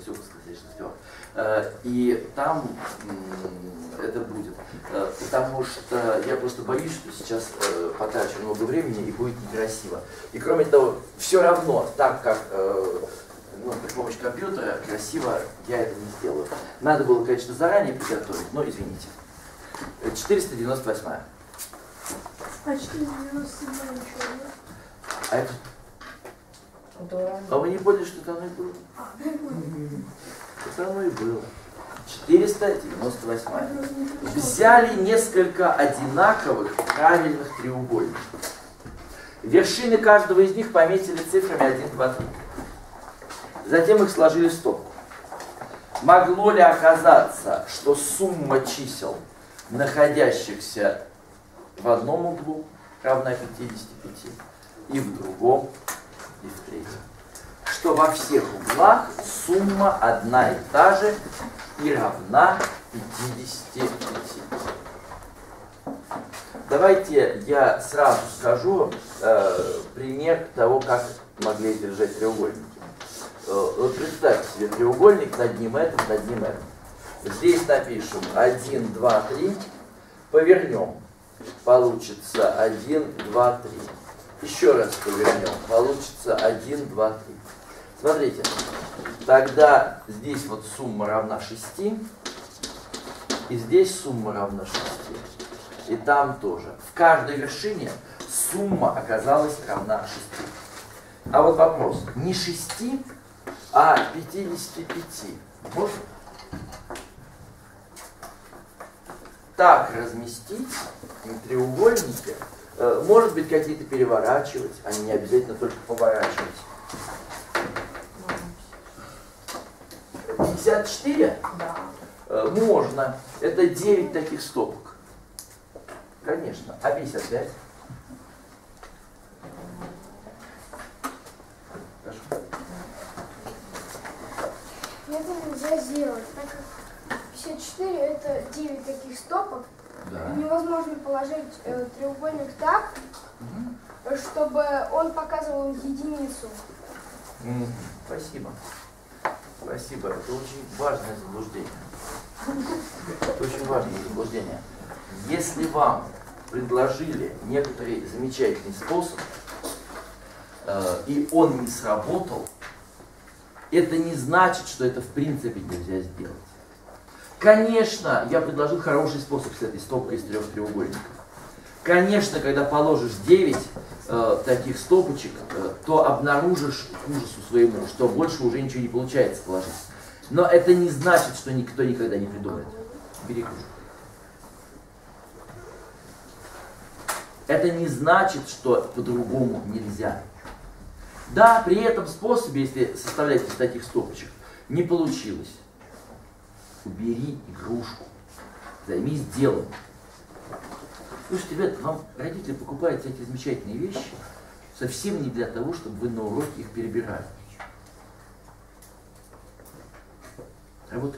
Speaker 1: и там это будет. Потому что я просто боюсь, что сейчас потрачу много времени и будет некрасиво. И кроме того, все равно, так как при помощи компьютера красиво я это не сделаю. Надо было, конечно, заранее приготовить, но извините. 498.
Speaker 4: А 497 еще, да?
Speaker 1: А это... А вы не поняли, что это оно и было? Это оно и было. 498. Взяли несколько одинаковых правильных треугольников. Вершины каждого из них пометили цифрами 1, 2, 3. Затем их сложили в стопку. Могло ли оказаться, что сумма чисел, находящихся в одном углу, равна 55, и в другом, и в третьем? Что во всех углах сумма одна и та же и равна 55. Давайте я сразу скажу пример того, как могли эти лежать треугольники. Вот представьте себе треугольник над ним этом, над ним этом. Здесь напишем 1, 2, 3, повернем, получится 1, 2, 3. Еще раз повернем, получится 1, 2, 3. Смотрите, тогда здесь вот сумма равна 6, и здесь сумма равна 6, и там тоже. В каждой вершине сумма оказалась равна 6. А вот вопрос, не 6, а 55. Можно так разместить треугольники, может быть, какие-то переворачивать, а не обязательно только поворачивать. 54?
Speaker 3: Да.
Speaker 1: Можно. Это 9 таких стопок. Конечно. А 55? Хорошо.
Speaker 7: Это нельзя сделать, так как 54 это 9 таких стопок.
Speaker 1: Да.
Speaker 7: Невозможно положить треугольник так, чтобы он показывал единицу.
Speaker 1: Спасибо. Спасибо. Это очень важное заблуждение. Это очень важное заблуждение. Если вам предложили некоторый замечательный способ, и он не сработал, это не значит, что это в принципе нельзя сделать. Конечно, я предложил хороший способ с этой стопкой из 3 треугольников. Конечно, когда положишь 9 таких стопочек, то обнаружишь к ужасу своему, что больше уже ничего не получается положить. Но это не значит, что никто никогда не придумает. Бери кружку. Это не значит, что по-другому нельзя. Да, при этом способе, если составлять из таких стопочек, не получилось. Убери игрушку. Займись делом. Слушайте, ребята, вам родители покупают всякие замечательные вещи совсем не для того, чтобы вы на уроке их перебирали. Работайте.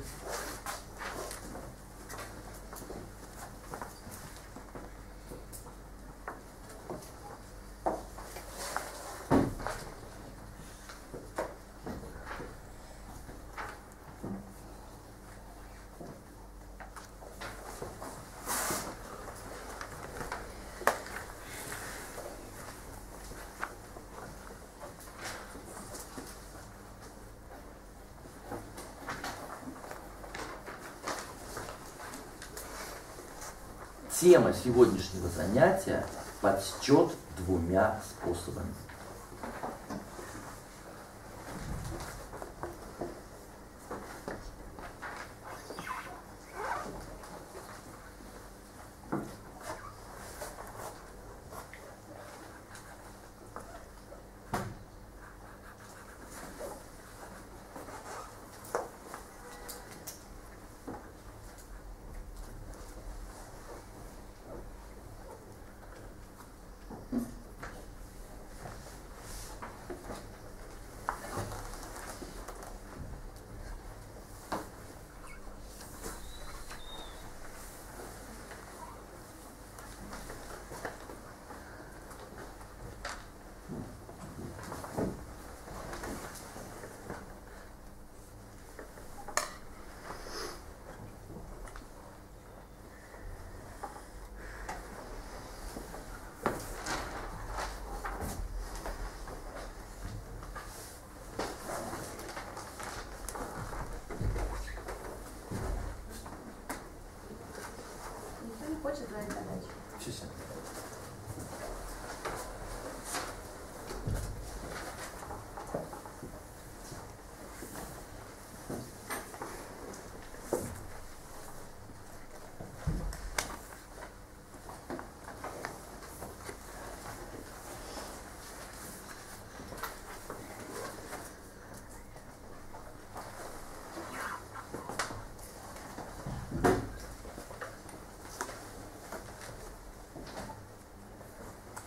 Speaker 1: Тема сегодняшнего занятия – подсчет 2 способами.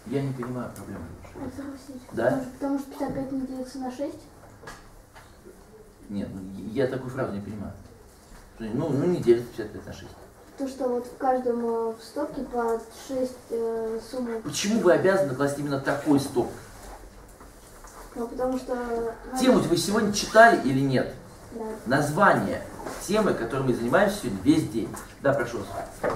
Speaker 1: Я не понимаю проблемы.
Speaker 4: Согласись.
Speaker 1: Да?
Speaker 4: Потому что 55 не делится на 6.
Speaker 1: Нет, я такую фразу не понимаю. Ну не делится 55 на 6.
Speaker 4: То, что вот в каждом в стопке по 6 сумм.
Speaker 1: Почему вы обязаны класть именно такой стоп?
Speaker 4: Ну, потому что...
Speaker 1: Тему вы сегодня читали или нет?
Speaker 4: Да.
Speaker 1: Название темы, которой мы занимаемся сегодня весь день. Да, прошу вас.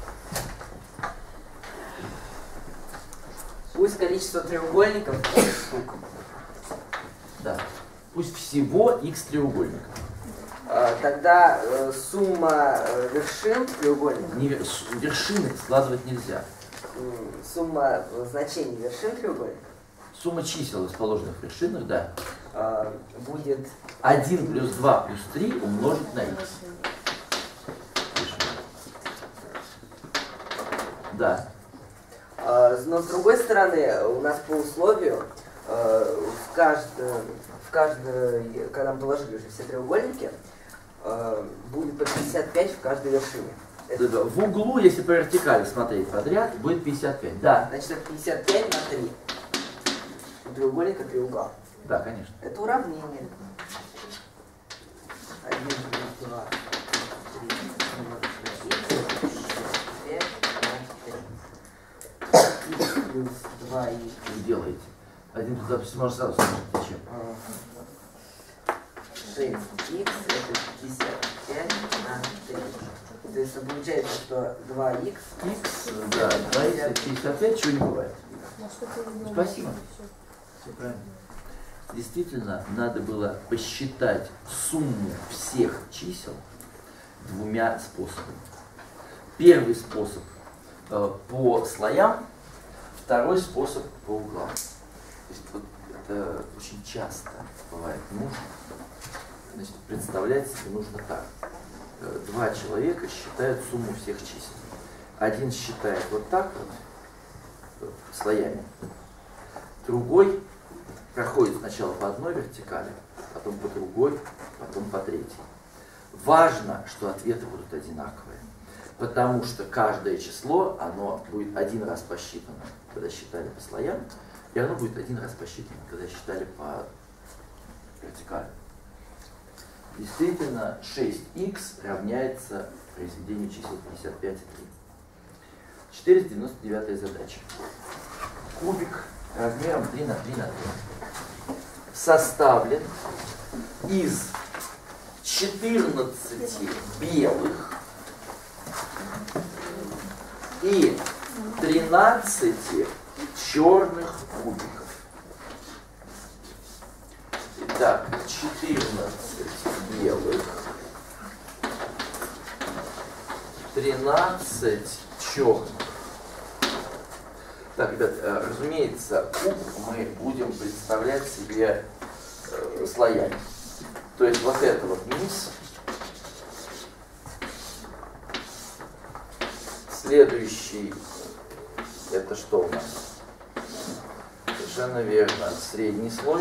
Speaker 5: Пусть количество треугольников штук.
Speaker 1: Да. Пусть всего x треугольников.
Speaker 5: Тогда сумма вершин треугольника.
Speaker 1: Вершины складывать нельзя.
Speaker 5: Сумма значений вершин треугольника.
Speaker 1: Сумма чисел, расположенных в вершинах, да.
Speaker 5: Будет
Speaker 1: 1 плюс 2 плюс 3 умножить на x. Да.
Speaker 5: Но с другой стороны, у нас по условию когда мы положили уже все треугольники, будет по 55 в каждой вершине.
Speaker 1: В углу, если по вертикали смотреть подряд, будет 55. Да.
Speaker 5: Значит, это 55 на 3. У треугольника 3 угла.
Speaker 1: Да, конечно.
Speaker 5: Это уравнение. 1 плюс 2, 3, 5, плюс 2 и...
Speaker 1: Вы делаете. 1 плюс 2 плюс 3 можно сразу сказать, зачем?
Speaker 5: 6х это 55 на 3. То есть получается, что 2х...
Speaker 1: X, да, 2х это 55, чего не бывает. Спасибо. Все правильно. Действительно, надо было посчитать сумму всех чисел двумя способами. Первый способ по слоям, второй способ по углам. То есть, вот, это очень часто бывает нужно. Значит, представлять себе нужно так. Два человека считают сумму всех чисел. Один считает вот так вот, слоями. Другой проходит сначала по одной вертикали, потом по другой, потом по третьей. Важно, что ответы будут одинаковые, потому что каждое число, оно будет один раз посчитано, когда считали по слоям, и оно будет один раз посчитано, когда считали по вертикали. Действительно, 6х равняется произведению чисел 55 и 3. 499 задача. Кубик размером 3 на 3 на 3 составлен из 14 белых и 13 черных кубиков. Итак, 14 белых, 13 черных. Так, ребят, разумеется, куб мы будем представлять себе слоями. То есть вот это вот низ, следующий, это что у нас? Совершенно верно, средний слой.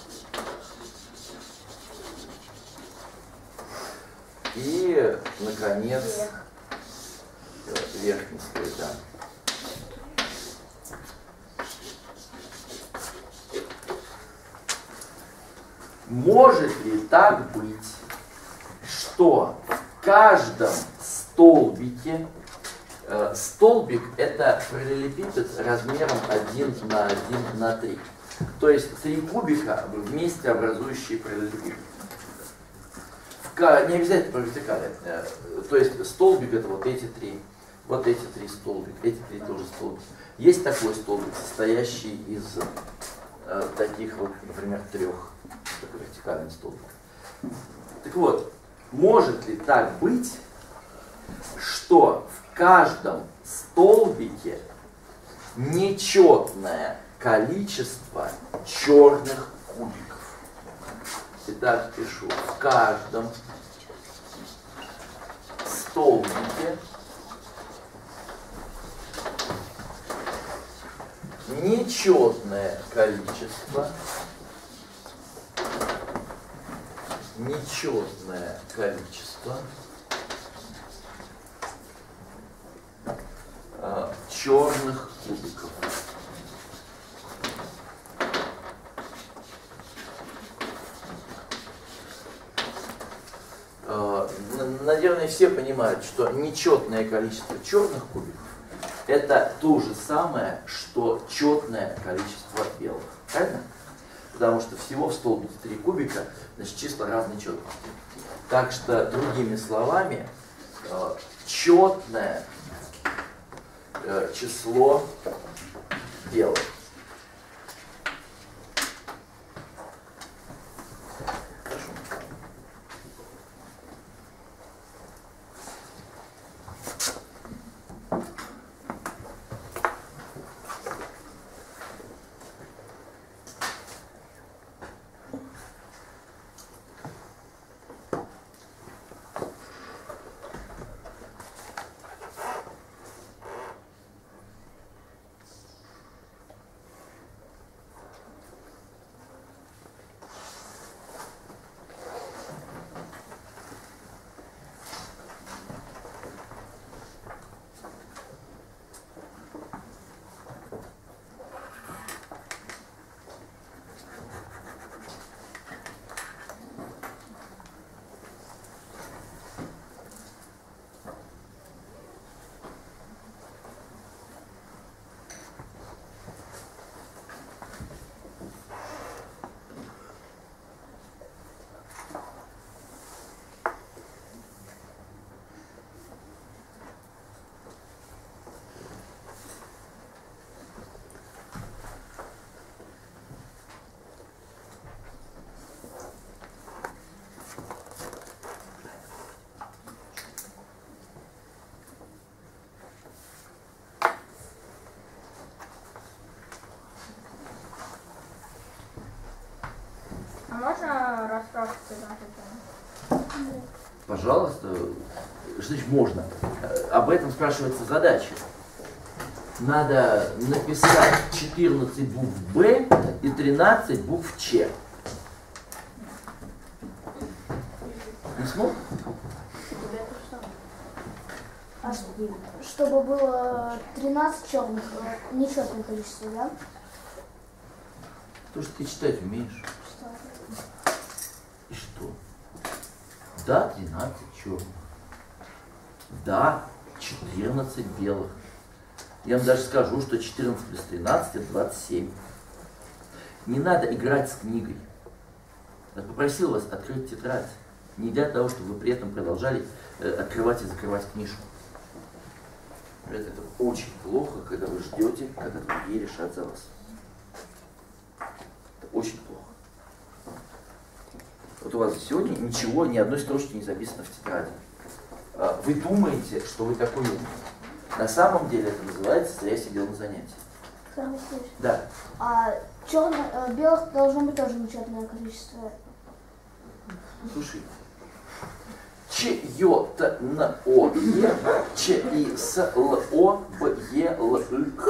Speaker 1: И, наконец, верхний слой, да. Может ли так быть, что в каждом столбике, столбик это параллелепипед размером 1 на 1 на 3, то есть 3 кубика вместе образующие параллелепипед. Не обязательно по вертикали, то есть столбик это вот эти 3 столбика, эти 3 тоже столбики. Есть такой столбик, состоящий из таких вот, например, 3. Такой вертикальный столбик. Так вот, может ли так быть, что в каждом столбике нечетное количество черных кубиков? Итак, пишу, в каждом столбике нечетное количество черных кубиков. все понимают, что нечетное количество черных кубиков это то же самое, что четное количество белых. Правильно? Потому что всего в столбике 3 кубика, значит, числа разной четкости. Так что, другими словами, четное число белых.
Speaker 4: Можно расспрашиваться на эту тему?
Speaker 1: Пожалуйста. Что значит можно? Об этом спрашивается задача. Надо написать 14 букв Б и 13 букв Ч. Не смог?
Speaker 7: А чтобы было 13 черных, нечетное количество, да?
Speaker 1: То, что ты читать умеешь. И что? Да, 13 черных. Да, 14 белых. Я вам даже скажу, что 14 плюс 13 это 27. Не надо играть с книгой. Я попросил вас открыть тетрадь. Не для того, чтобы вы при этом продолжали открывать и закрывать книжку. Это очень плохо, когда вы ждете, когда другие решат за вас. Это очень плохо. Вот у вас сегодня ничего, ни одной строчки не записано в тетради. Вы думаете, что вы такой умный. На самом деле это называется «зря сидел на занятии». Да.
Speaker 7: А белых должно быть тоже нечетное количество.
Speaker 1: Слушай. Ч-ё-т-н-о-е, ч-и-с-л-о-б-е-л-ы-х.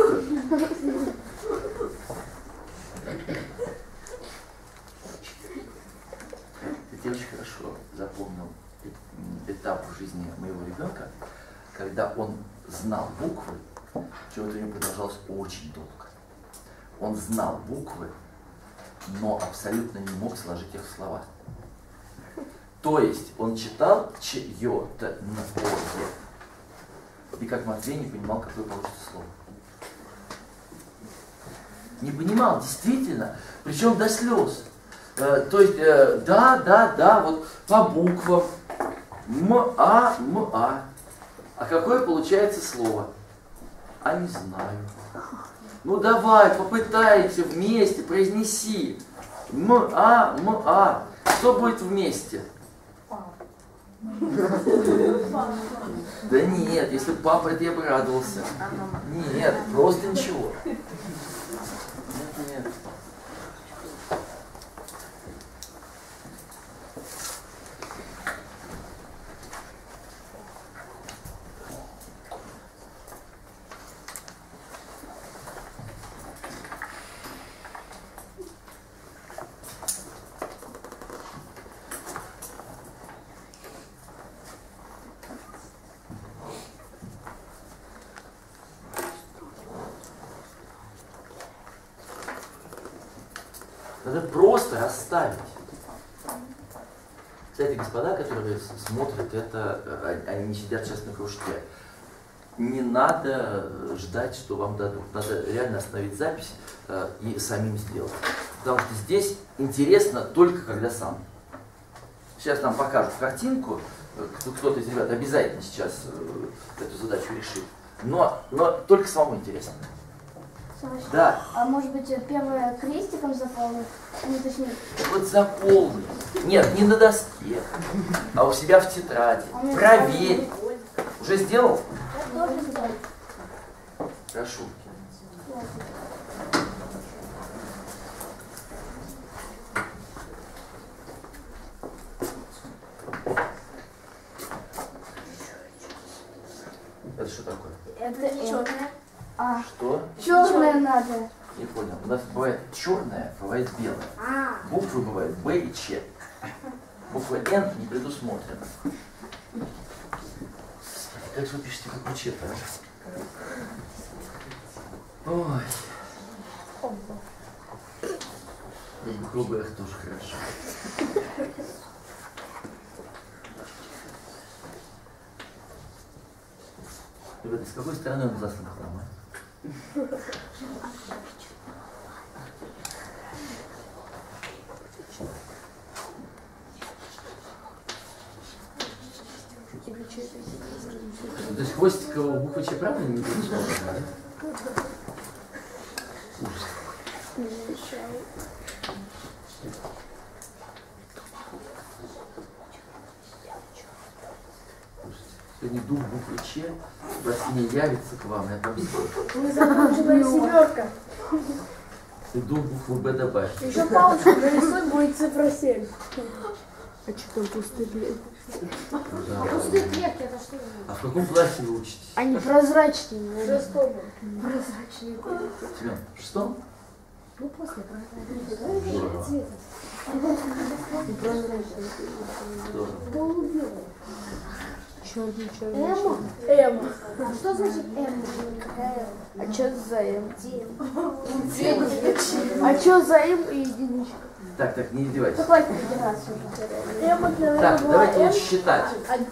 Speaker 1: Я очень хорошо запомнил этап в жизни моего ребенка, когда он знал буквы, чего-то у него продолжалось очень долго. Он знал буквы, но абсолютно не мог сложить их в слова. То есть он читал Ч-ё-т-н-о-е, и как Матвей не понимал, какое получится слово. Не понимал, действительно, причем до слез. То есть, да, вот по буквам. М-а, м-а. А какое получается слово? А не знаю. Ну давай, попытайся вместе, произнеси. М-а, м-а. Что будет вместе? Да нет, если бы папа, это я бы радовался. Нет, просто ничего. Нет. Надо просто расставить. Кстати, господа, которые смотрят это, они не сидят сейчас на кружке. Не надо ждать, что вам дадут. Надо реально остановить запись и самим сделать. Потому что здесь интересно только когда сам. Сейчас нам покажут картинку. Кто-то из ребят обязательно сейчас эту задачу решит. Но только самому интересно.
Speaker 7: Саша,
Speaker 1: Да.
Speaker 7: а может быть первое крестиком заполнить? Ну, точнее,
Speaker 1: Вот заполни. Нет, не на доске, а у себя в тетради. Проверь. Уже сделал?
Speaker 7: я тоже сделаю.
Speaker 1: Прошу. Это что такое?
Speaker 7: Это черное. А,
Speaker 1: Что?
Speaker 7: черное надо.
Speaker 1: Не понял. У нас бывает черное, бывает белое. Буквы бывают Б и Ч. Буква Н не предусмотрена. Как же вы пишете букву Ч-то, а? Ой. Буква Б тоже хорошо. Ребята, с какой стороны он заслан храма? То есть хвостикового буквы Ч правильно не предусмотрено, да? Ужас. Сегодня дух буквы Ч во сне явится к вам, я там
Speaker 7: Закончилась семерка.
Speaker 1: и дух буквы Б добавь.
Speaker 7: Еще палочку нарисуй, будет цифра 7.
Speaker 8: А что там пустые клетки?
Speaker 1: Да.
Speaker 7: Пустые клетки, это что?
Speaker 1: А в каком классе вы учитесь?
Speaker 8: Они прозрачные.
Speaker 7: Шестому.
Speaker 8: Прозрачные клетки.
Speaker 1: Семен, в шестом?
Speaker 7: Ну, после прозрачного
Speaker 1: Здорово.
Speaker 7: цвета.
Speaker 8: Прозрачные.
Speaker 1: Здорово.
Speaker 7: Голубевый.
Speaker 8: Черный,
Speaker 7: М.
Speaker 8: М.
Speaker 7: А что значит М? Какая
Speaker 8: А что за М?
Speaker 7: М?
Speaker 8: А что за М и единичка?
Speaker 1: Так, не издевайтесь.
Speaker 7: Какой федерация уже? М, наверное,
Speaker 1: Так,
Speaker 7: была
Speaker 1: давайте
Speaker 7: М.
Speaker 1: лучше считать.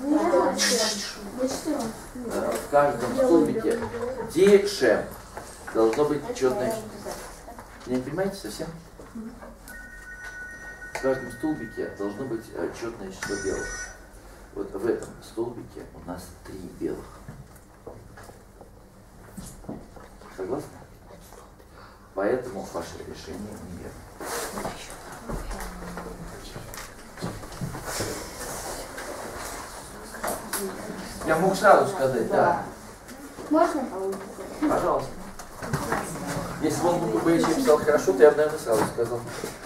Speaker 1: В каждом столбике Ш должно быть четное. Вы не понимаете совсем? В каждом столбике должно быть четное число белых. Вот в этом столбике у нас 3 белых. Согласны? Поэтому ваше решение неверно. Я мог сразу сказать, да.
Speaker 7: Можно?
Speaker 1: Пожалуйста. Если бы он букву Б и Ч писал хорошо, то я бы, наверное, сразу сказал.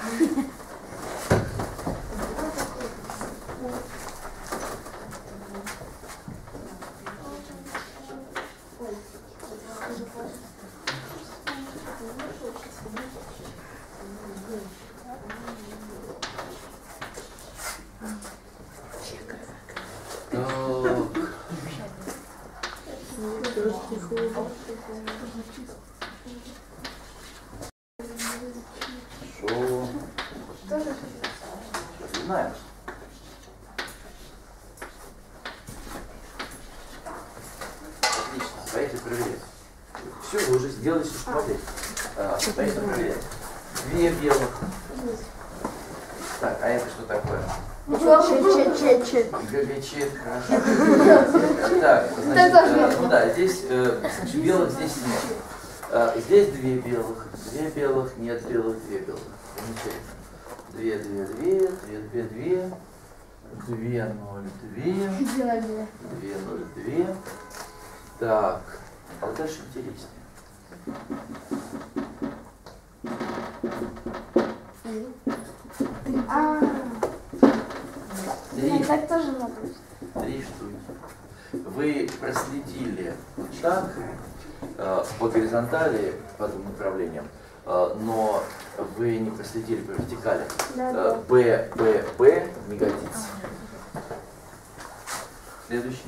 Speaker 1: Знаешь. Отлично. Поехали проверять. Все, вы уже сделали все, что могли. Поехали проверять. 2 белых. Так, а это что такое?
Speaker 8: Че.
Speaker 1: ГГЧ, хорошо. Так, значит, ну да, здесь белых здесь нет. Здесь 2 белых. 2 белых, нет белых, 2 белых. Замечательно. 2, 0, 2. Так, а вот дальше интереснее.
Speaker 7: Так тоже надо.
Speaker 1: 3 штуки. Вы проследили так по горизонтали, по двум направлениям, но вы не проследили по вертикали. Б не годится. Следующий.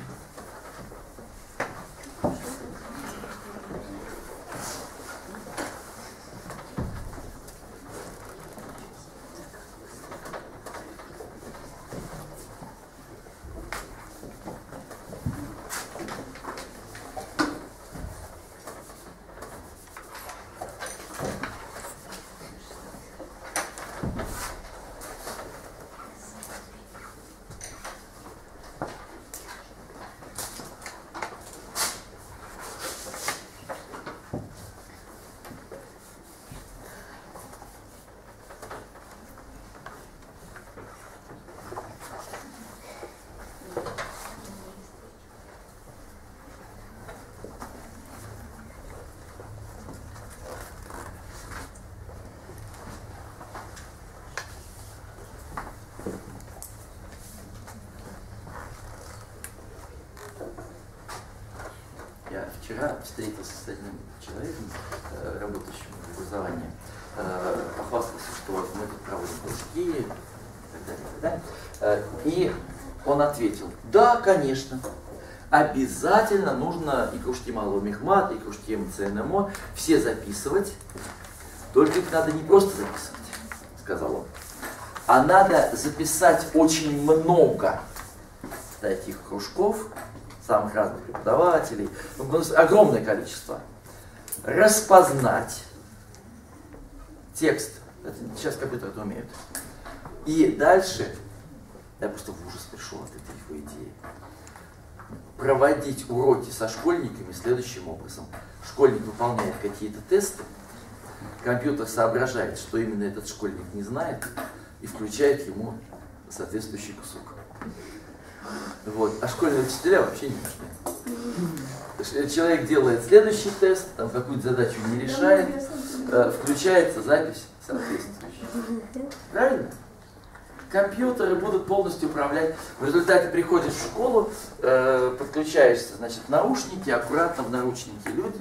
Speaker 1: вчера встретился с одним человеком, работающим в образовании, похвастался, что мы тут проводим кружки и так далее. И он ответил: да, конечно, обязательно нужно и кружки малого мехмата, и кружки МЦНМО все записывать, только их надо не просто записывать, сказал он, а надо записать очень много таких кружков, самых разных преподавателей, огромное количество, распознать текст, это сейчас компьютеры это умеют, и дальше, я просто в ужас пришел от этой его идеи, проводить уроки со школьниками следующим образом. Школьник выполняет какие-то тесты, компьютер соображает, что именно этот школьник не знает, и включает ему соответствующий кусок. Вот. А школьные учителя вообще не нужны. Человек делает следующий тест, там какую-то задачу не решает, включается запись соответствующая. Правильно? Компьютеры будут полностью управлять. В результате приходишь в школу, подключаешься, значит, наушники, аккуратно в наручники. Люди,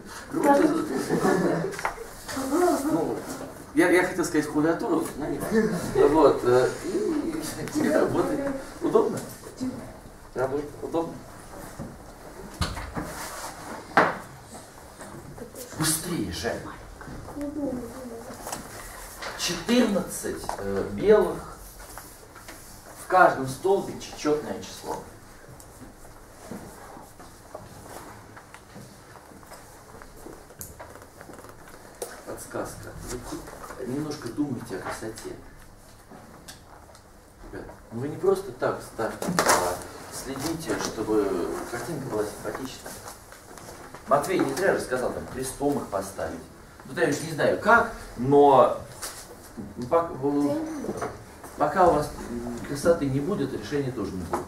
Speaker 1: ну, я хотел сказать клавиатуру, но не важно. Вот. И работает. Удобно? Работает удобно. Быстрее, Жень. 14 белых. В каждом столбике четное число. Подсказка. Вы немножко думайте о красоте. Ребят, вы не просто так ставьте, а следите, чтобы картинка была симпатичная. Матвей не зря рассказал, там, крестом их поставить. Ну, я не знаю как, но пока у вас красоты не будет, решения тоже не будет.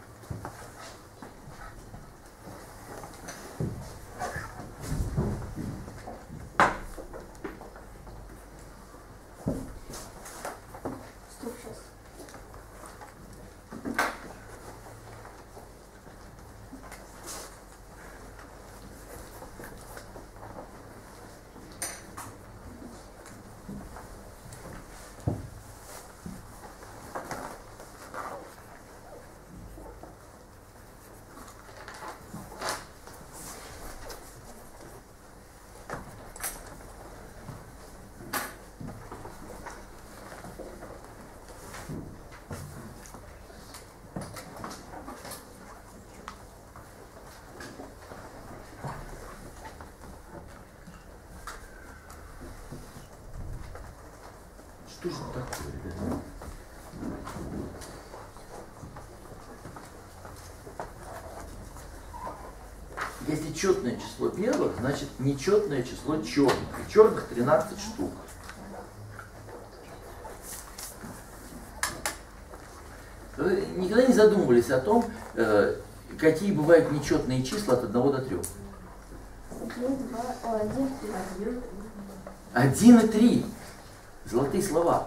Speaker 1: Что же такое, ребята? Если четное число белых, значит нечетное число черных. И черных 13 штук. Вы никогда не задумывались о том, какие бывают нечетные числа от 1 до 3? 1 и 3. Золотые слова.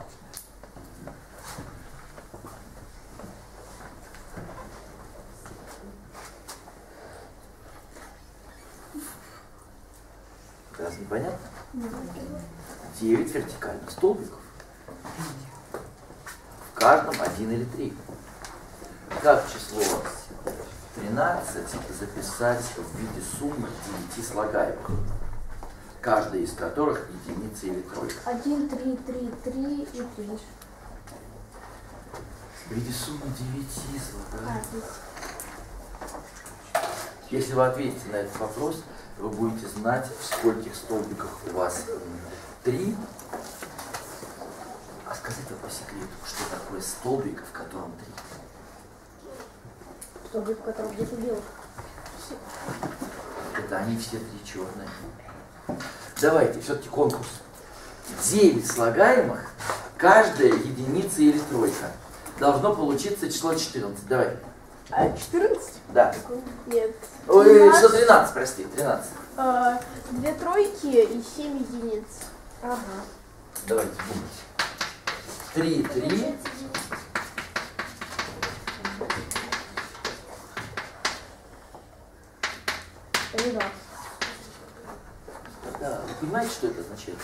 Speaker 1: Раз непонятно? 9 вертикальных столбиков. В каждом 1 или 3. Как число 13 записать в виде суммы 9 слагаемых, каждая из которых единица или тройка?
Speaker 7: 1, 3, 3, 3 и 3.
Speaker 1: В виде суммы 9 слагаемых. Если вы ответите на этот вопрос, вы будете знать, в скольких столбиках у вас 3. А скажите по секрету, что такое столбик, в котором 3?
Speaker 7: Столбик, в котором 10 белых.
Speaker 1: Это они все 3 черные. Давайте, все-таки конкурс. 9 слагаемых, каждая единица или тройка. Должно получиться число 14. Давай.
Speaker 8: А 14?
Speaker 1: Да.
Speaker 8: Нет.
Speaker 1: Ой, что 13, прости, 13.
Speaker 8: 2 тройки и 7 единиц.
Speaker 7: Ага.
Speaker 1: Давайте думать. 3, 3. понимаете, что это означает?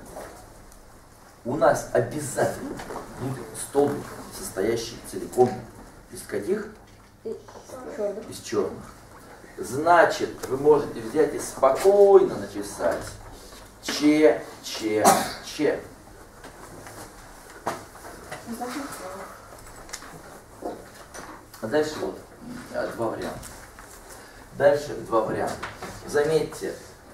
Speaker 1: У нас обязательно будет столбик, состоящий целиком из каких? Из черных. Значит, вы можете взять и спокойно написать Ч, Ч, Ч. А дальше вот два варианта. Дальше два варианта. Заметьте,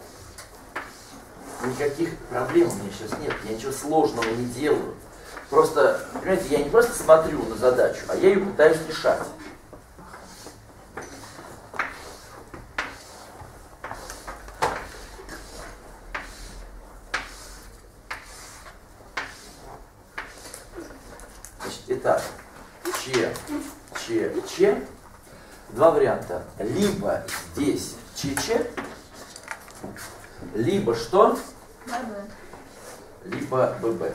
Speaker 1: никаких проблем у меня сейчас нет, я ничего сложного не делаю. Просто, понимаете, я не просто смотрю на задачу, а я ее пытаюсь решать. Значит, итак, Ч. Два варианта. Либо здесь ЧЧ, либо что?
Speaker 6: ББ.
Speaker 1: Либо ББ.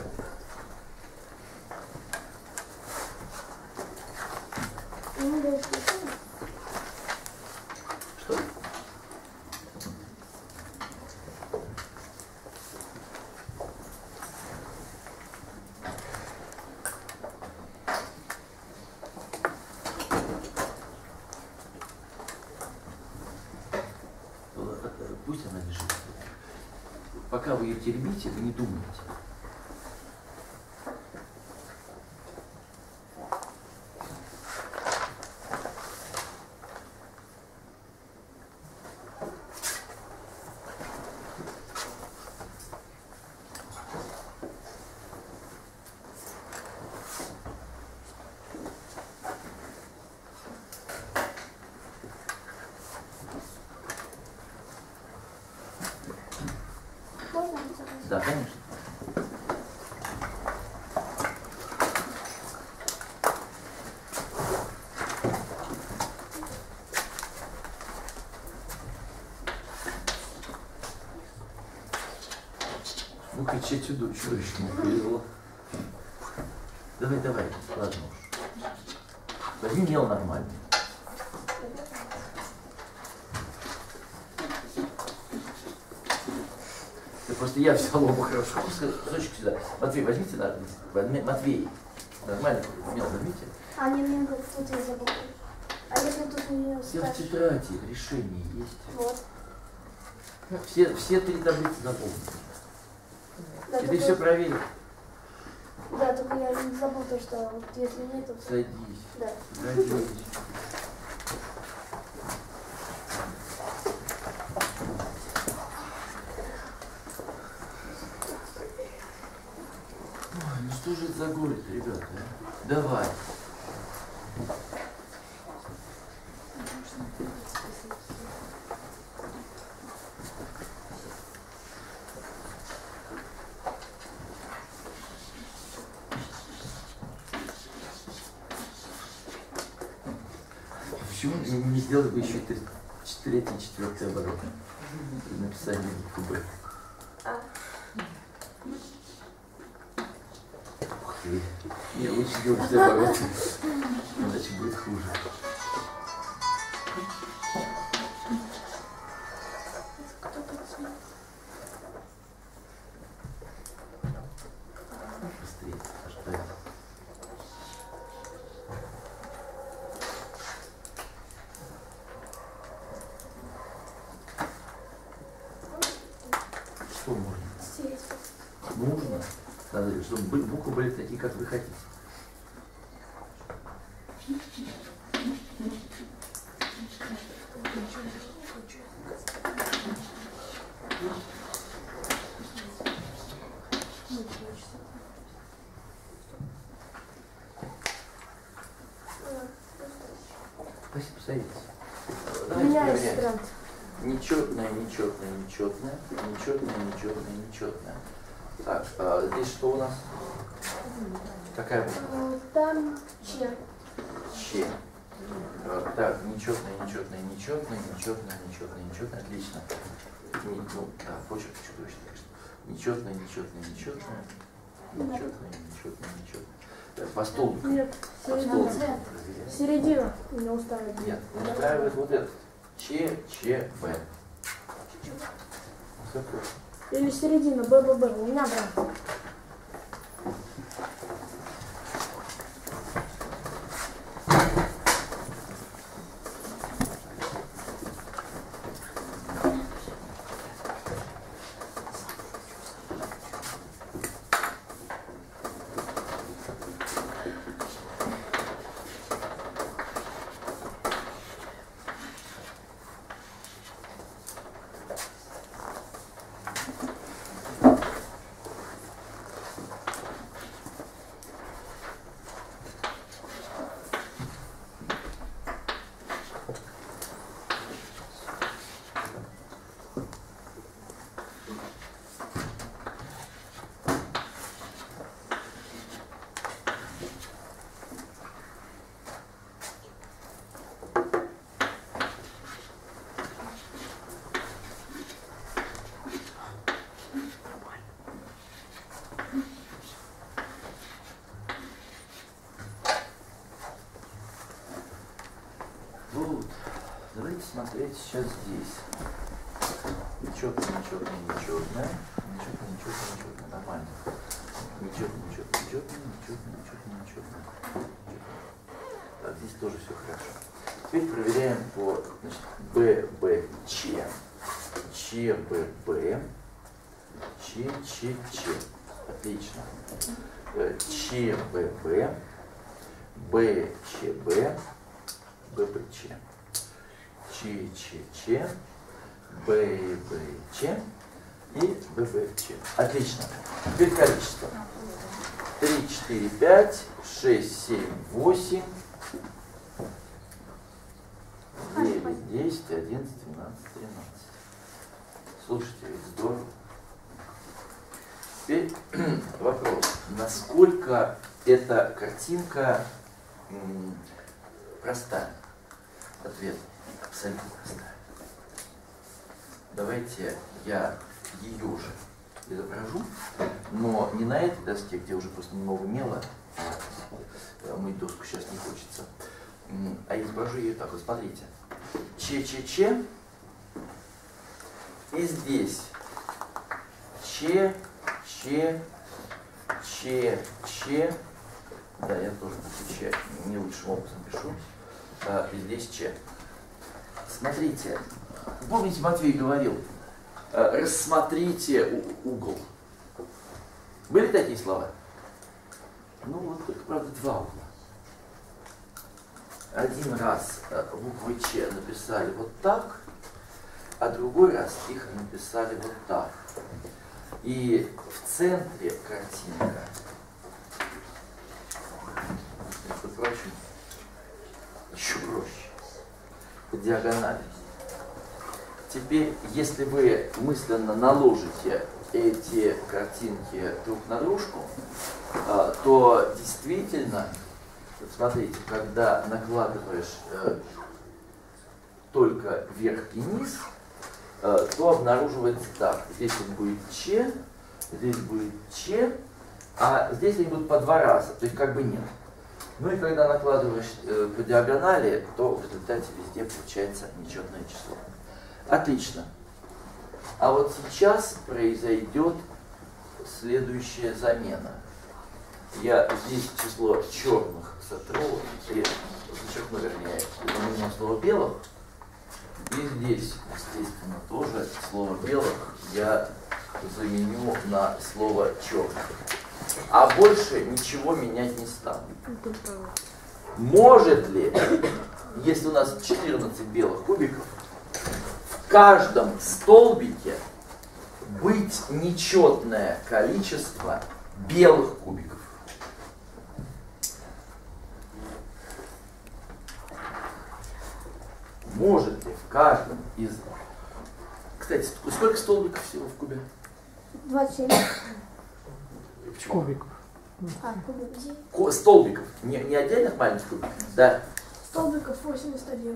Speaker 1: Что? Пусть она лежит. Пока вы ее теребите, вы не думаете. Да, конечно. Ну, кричать чудовищно повезло. Давай, ладно уж. Возьми мел нормальный. Просто я взял оба хорошо. Кусочек сюда. Матвей, возьмите, Матвей. Нормально, мел возьмите.
Speaker 2: А не мне говорит, тут я забыл. А если тут не
Speaker 1: Все в тетради, решение есть.
Speaker 2: Вот.
Speaker 1: Все три таблицы запомнили.
Speaker 2: Да,
Speaker 1: И ты все проверил.
Speaker 2: Да, только я не забыл то, что вот если нет, то...
Speaker 1: Садись.
Speaker 2: Да.
Speaker 1: Садись. Ой, ну что же это за горе-то, ребята? А? Давай. Почему не сделать бы еще третий, четвертый оборот при написании буквы Б? Ух ты. Не, лучше делать все обороты, иначе будет хуже. Быстрее, ожидай. Что можно? Нужно. Надо, чтобы буквы были такие, как вы хотите. Спасибо, садитесь. Давайте проверяем. Нечетное, нечетное, нечетное, нечетное, нечетное, нечетное. Так, здесь что у нас? Какая буква?
Speaker 2: Там Ч.
Speaker 1: Ч. Так, нечетное, нечетное, нечетное, нечетное, нечетное, нечетное. Отлично. Ну, да, почерк чудовищный, конечно. Нечетное, нечетное, нечетное. Нечетное, нечетное, нечетное. Так, по столбикам.
Speaker 8: Нет,
Speaker 1: По столбикам.
Speaker 8: середина меня устраивает.
Speaker 1: Нет, не устраивает вот этот. Ч, Ч, Б. Все просто.
Speaker 8: Или середина, БББ. У меня прям.
Speaker 1: Вот, давайте смотреть сейчас здесь. Нечетно, нечетно, нечетно. Нечетно, нечетно, нечетно. Нормально. Нечетно, нечетно, нечетно, нечетно, нечетно, нечетно. Так, здесь тоже все хорошо. Теперь проверяем по, значит, ББЧ, ЧББ, ЧЧЧ. Отлично. ЧББ, БЧБ, ББЧ, ЧЧЧ, ББЧ и ББЧ. Отлично. Теперь количество. 3, 4, 5, 6, 7, 8, 9, 10, 11, 12, 13. Слушайте, ведь здорово. Теперь вопрос. Насколько эта картинка простая? Ответ абсолютно простая. Давайте я ее же изображу, но не на этой доске, где уже просто много мела, мыть доску сейчас не хочется, а изображу ее так. Вот смотрите. ЧЧЧ, и здесь Ч, да, я тоже Ч, не лучшим образом пишу, и здесь Ч. Смотрите, помните, Матвей говорил, рассмотрите угол. Были такие слова? Ну вот, только, правда, два угла. Один раз буквы Ч написали вот так, а другой раз их написали вот так. И в центре картинка, между прочим, еще проще, по диагонали. Теперь, если вы мысленно наложите эти картинки друг на дружку, то действительно, вот смотрите, когда накладываешь только вверх и низ, то обнаруживается так. Здесь вот будет Ч, здесь будет Ч, а здесь они будут по два раза, то есть как бы нет. Ну и когда накладываешь по диагонали, то в результате везде получается нечетное число. Отлично. А вот сейчас произойдет следующая замена. Я здесь число черных сотру, и зачеркну, вернее, заменю слово белых. И здесь, естественно, тоже слово белых я заменю на слово черных. А больше ничего менять не стану. Может ли, если у нас 14 белых кубиков, в каждом столбике быть нечетное количество белых кубиков? Может ли в каждом из... Кстати, сколько столбиков всего в кубе?
Speaker 2: 27.
Speaker 1: Почему?
Speaker 9: Кубиков.
Speaker 1: Столбиков. Не отдельных маленьких кубиков? Да.
Speaker 8: Столбиков 81.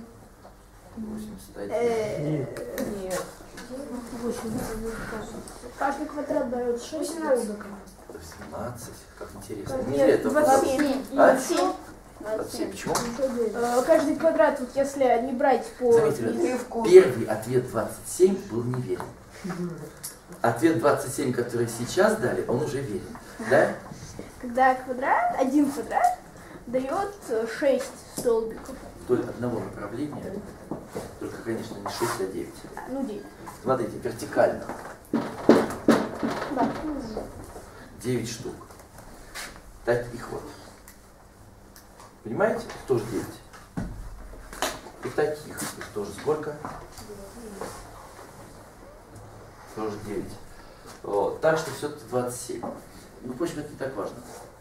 Speaker 1: 81.
Speaker 3: Нет.
Speaker 8: 81. Каждый квадрат дает 6 столбиков.
Speaker 1: 18. Как интересно.
Speaker 8: Нет,
Speaker 1: Неужели это
Speaker 8: 27.
Speaker 1: А? 27. Почему?
Speaker 8: Каждый квадрат, вот если не брать по...
Speaker 1: Заметили, первый ответ 27 был неверен. Ответ 27, который сейчас дали, он уже верен. Да?
Speaker 8: Когда квадрат, 1 квадрат дает 6 столбиков.
Speaker 1: Вдоль одного направления, только, конечно, не 6, а 9.
Speaker 8: Ну, 9.
Speaker 1: Смотрите, вертикально.
Speaker 8: Да.
Speaker 1: 9 штук. Таких вот. Понимаете? Тоже 9. И таких. Их тоже сколько? Тоже 9. Вот. Так что все-таки 27. Ну, впрочем, это не так важно.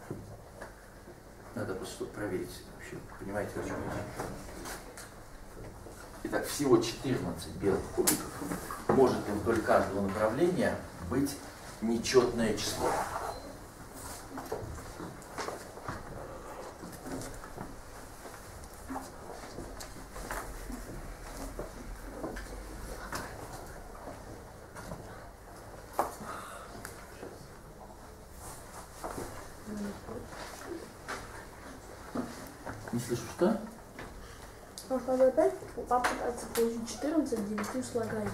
Speaker 1: Надо просто что-то проверить. Вообще, понимаете, о чем речь. Итак, всего 14 белых кубиков. Может ли вдоль каждого направления быть нечетное число? Не слышу, что?
Speaker 8: Может, надо опять попытаться получить 14 9 слагаемых.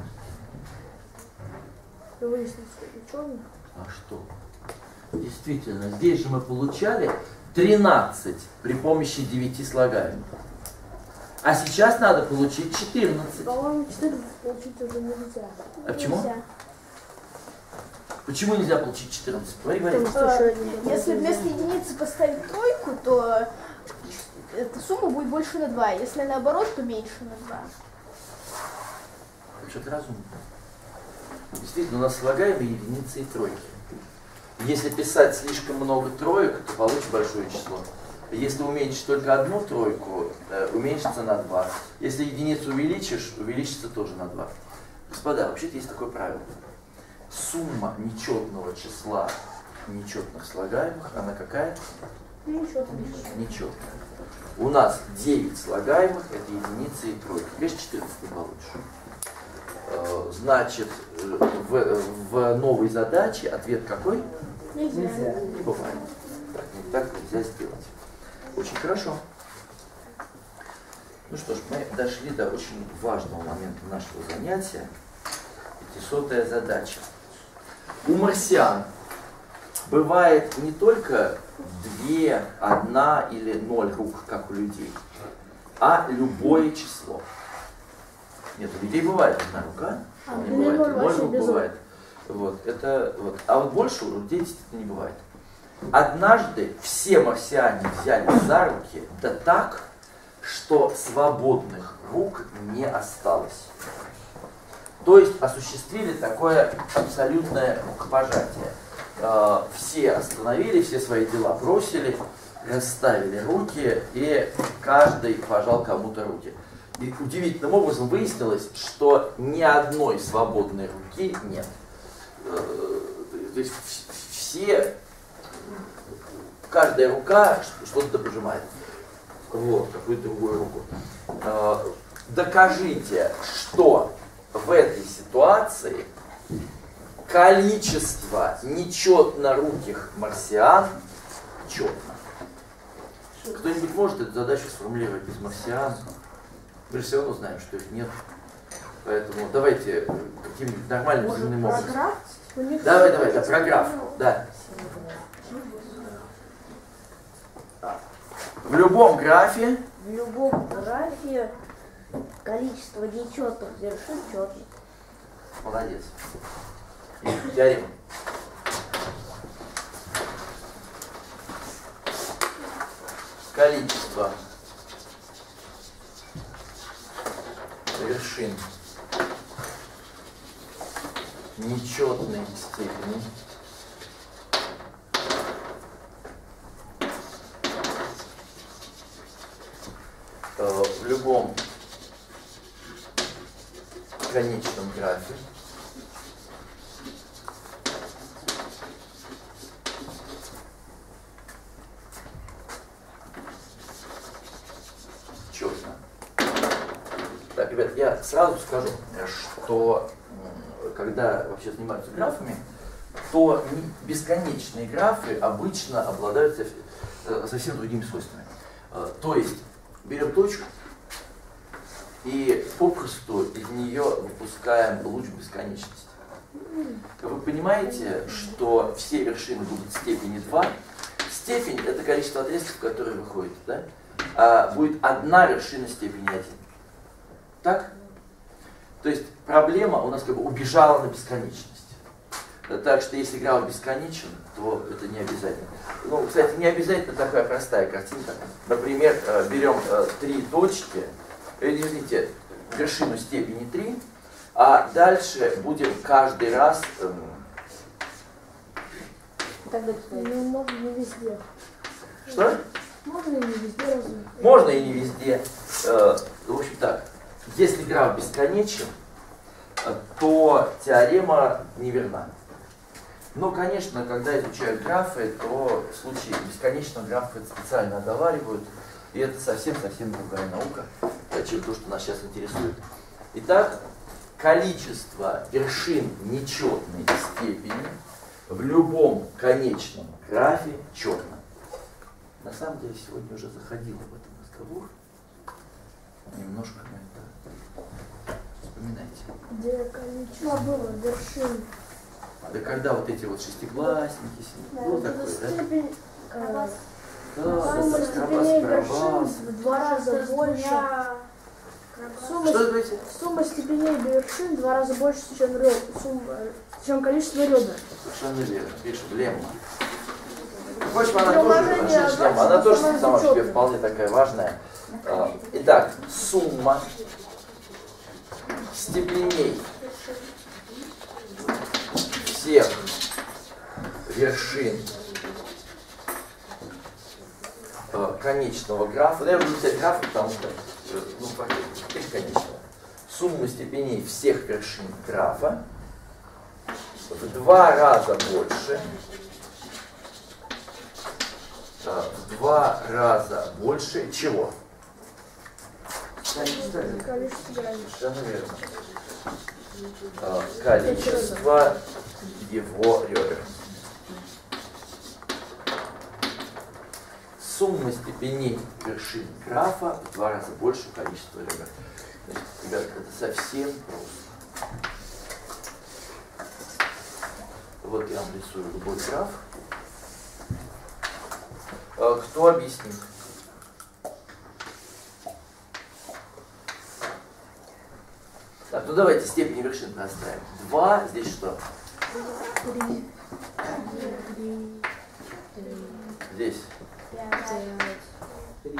Speaker 8: И выяснить, сколько черных.
Speaker 1: А что? Действительно, здесь же мы получали 13 при помощи 9 слагаемых. А сейчас надо получить 14.
Speaker 8: По-моему, 14 получить уже нельзя.
Speaker 1: А почему?
Speaker 8: Нельзя.
Speaker 1: Почему нельзя получить 14? Говори.
Speaker 8: Если вместо единицы поставить тройку, то эта сумма будет больше на 2. Если наоборот, то меньше на 2.
Speaker 1: Что-то разумно. Действительно, у нас слагаемые единицы и тройки. Если писать слишком много троек, то получишь большое число. Если уменьшишь только одну тройку, уменьшится на 2. Если единицу увеличишь, увеличится тоже на 2. Господа, вообще-то есть такое правило. Сумма нечетного числа нечетных слагаемых, она какая? Нечетная. У нас 9 слагаемых, это единицы и тройки. Конечно, 14 не получишь. Значит, в новой задаче ответ какой?
Speaker 8: Нельзя.
Speaker 1: Не бывает. Так нельзя сделать. Очень хорошо. Ну что ж, мы дошли до очень важного момента нашего занятия. 500-я задача. У марсиан бывает не только 2, 1 или 0 рук, как у людей, а любое число. Нет, у людей бывает 1 рука, не бывает, 0 рук бывает. Вот, это, вот. А вот больше у людей действительно не бывает. Однажды все марсиане взяли за руки, да так, что свободных рук не осталось. То есть осуществили такое абсолютное рукопожатие. Все остановили, все свои дела бросили, расставили руки, и каждый пожал кому-то руки. И удивительным образом выяснилось, что ни одной свободной руки нет. То есть все, каждая рука что-то пожимает. Вот, какую-то другую руку. Докажите, что в этой ситуации количество нечетноруких марсиан четно. Кто-нибудь может эту задачу сформулировать без марсиан? Мы же все равно знаем, что их нет. Поэтому давайте каким-нибудь нормальным земным образом. Давай, да, про граф. Да. В любом графе
Speaker 6: Количество нечетных вершин четных.
Speaker 1: Молодец. Теорема. Количество вершин нечетной степени в любом конечном графе четно. Так, ребят, я сразу скажу, что когда вообще занимаются графами, то бесконечные графы обычно обладают совсем другими свойствами. То есть берем точку и попросту из нее выпускаем луч бесконечности. Вы понимаете, что все вершины будут степени 2. Степень — это количество отрезков, которые выходят, да? А будет одна вершина степени 1. Так? То есть проблема у нас как бы убежала на бесконечность. Так что если граф бесконечен, то это не обязательно. Ну, кстати, не обязательно такая простая картинка. Например, берем 3 точки, извините, вершину степени 3, а дальше будем каждый раз...
Speaker 8: Ну, можно не везде.
Speaker 1: Что?
Speaker 8: Можно и не везде разве?
Speaker 1: Можно и не везде. В общем так, если граф бесконечен, то теорема неверна. Но, конечно, когда изучают графы, то в случае бесконечного графа это специально оговаривают, и это совсем-совсем другая наука, чем то, что нас сейчас интересует. Итак, количество вершин нечетной степени в любом конечном графе четно. На самом деле, сегодня уже заходил об этом разговор. Немножко на это вспоминайте.
Speaker 8: Где количество было вершин?
Speaker 1: Да когда вот эти вот шестиклассники, было такое, да?
Speaker 8: Степень,
Speaker 1: Сумма
Speaker 8: степеней вершин в 2 раза больше. Сумма степеней вершин в 2 раза больше, чем количество ребер.
Speaker 1: Совершенно верно. Пишем лемма. Впрочем, она тоже, лемма, она тоже сама по себе вполне такая важная. Итак, сумма степеней всех вершин конечного графа, я буду взять граф, потому что бесконечного. Сумма степеней всех вершин графа в 2 раза больше, в 2 раза больше чего?
Speaker 8: Количество границ.
Speaker 1: Совершенно верно. Количество его ребер. Сумма степеней вершин графа в 2 раза больше количества ребер. Значит, ребят, это совсем просто. Вот я вам рисую любой граф. Кто объяснит? Так, ну давайте степени вершин проставим. 2, здесь что?
Speaker 8: 3.
Speaker 1: Здесь.
Speaker 5: 3.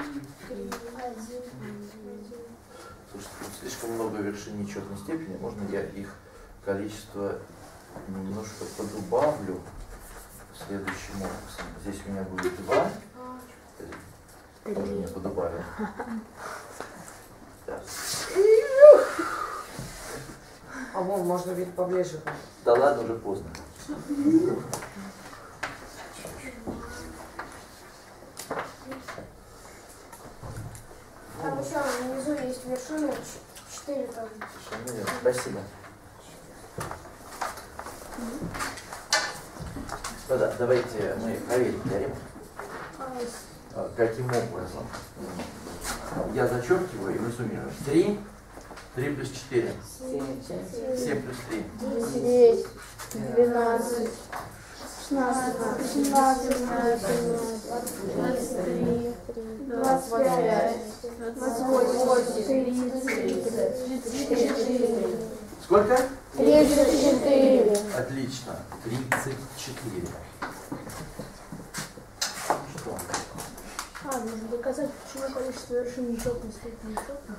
Speaker 1: Слушайте, тут слишком много вершин нечетной степени. Можно я их количество немножко подубавлю следующим образом? Здесь у меня будет 2. Тоже не подубавил. Так.
Speaker 3: А вон, можно ведь поближе.
Speaker 1: Да ладно, уже поздно.
Speaker 7: Там еще внизу есть вершины 4 там.
Speaker 1: Совершенно верно. Спасибо. Ну да, давайте мы проверим теорему. Каким образом? Я зачеркиваю, и мы суммируем. 3 плюс 4. 7 плюс 3.
Speaker 8: 10, 12, 16, 17, 23, 25, 28, 34.
Speaker 1: Сколько?
Speaker 8: 34.
Speaker 1: Отлично. 34. Что?
Speaker 8: Нужно доказать, почему количество вершин нечетной степени нечетных.